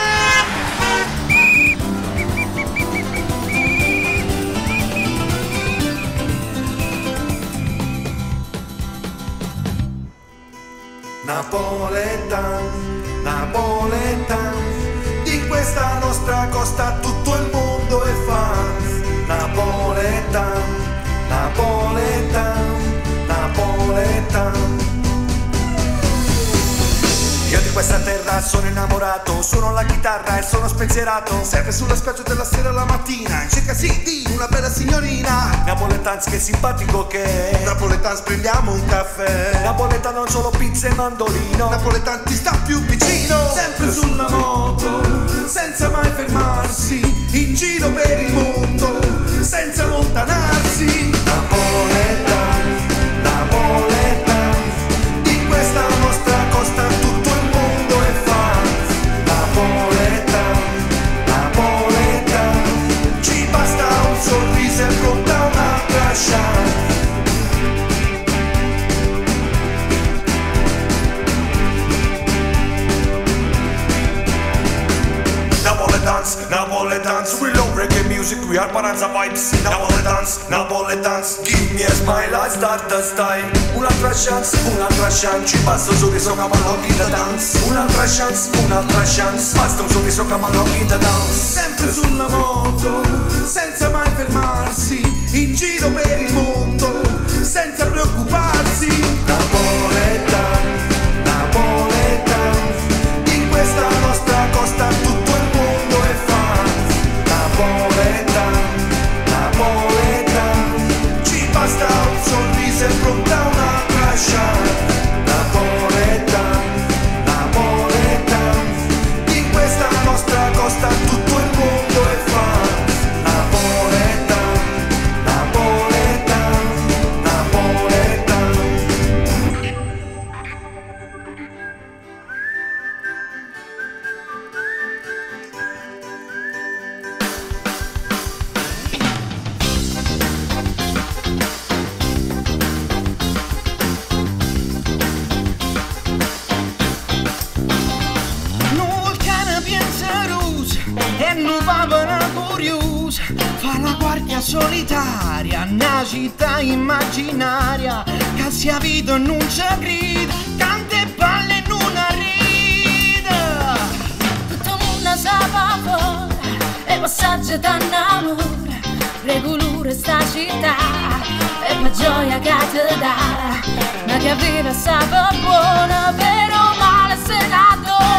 Napoletan, di questa nostra costa tutto il mondo è fan. Napoletan, Napoletan, Napoletan. Io di questa terra sono innamorato, suono la chitarra e sono spensierato. Sempre sulla spiaggia della sera alla mattina, in cerca sì di una bella signorina. Napoletans, che simpatico che è. Napoletans, prendiamo un caffè. Napoletan, non solo pizza e mandolino. Napoletan ti sta più vicino. Sempre sulla moto, senza mai fermarsi, in giro per il mondo, senza allontanarsi. Napoletan, Napoletan, di questa nostra costa tutto il mondo è fan. Napoletan, Napoletan, ci basta un sorriso e pronta un'altra chance. Napoletans, Napoletans, we love reggae music, we are Paranza vibes. Napoletans, Napoletans, give me a smile, I start the style. Un'altra chance, ci basta un sorriso cavallo in the dance. Un'altra chance, basta un sorriso cavallo in the dance. Sempre sulla moto, senza mai fermarsi, in giro per il mondo, senza preoccuparsi. Napoletan, Napoletan, in questa nostra costa tutto il mondo è fan. Napoletan, Napoletan, ci basta un sorriso e pronta un'altra chance. Napoletan, Napoletan, in questa nostra costa tutto il mondo è fan. Napoletan, Napoletan, Napoletan. Fa la guardia solitaria, una città immaginaria, che sia vita non c'è grida, tante palle in una rida. Tutto il mondo sa fuori, e passaggio d'amore, regolure sta città, e per gioia che ti dà, ma che vive sa buona, però male se la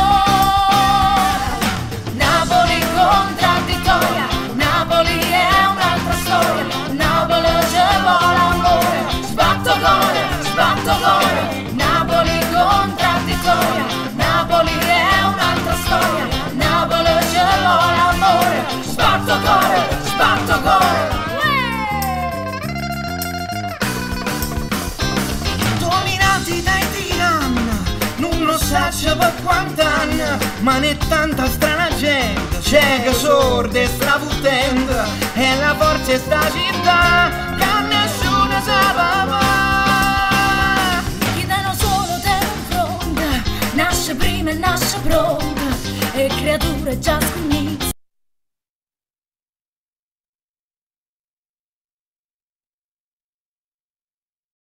Napoli contraddittoria, Napoli è un'altra storia, Napoli ci vuole amore, sbatto cuore, Napoli contraddittoria, Napoli è un'altra storia, Napoli ci vuole amore, sbatto cuore. Dominati dai tiranni, non lo saccio per quant'anni, ma ne tanta strana gente, cieca, sorda e strafottente, e la forza è sta città che nessuno sa Chi danno solo te in fronte, nasce prima e nasce pronta, e creature già scognite.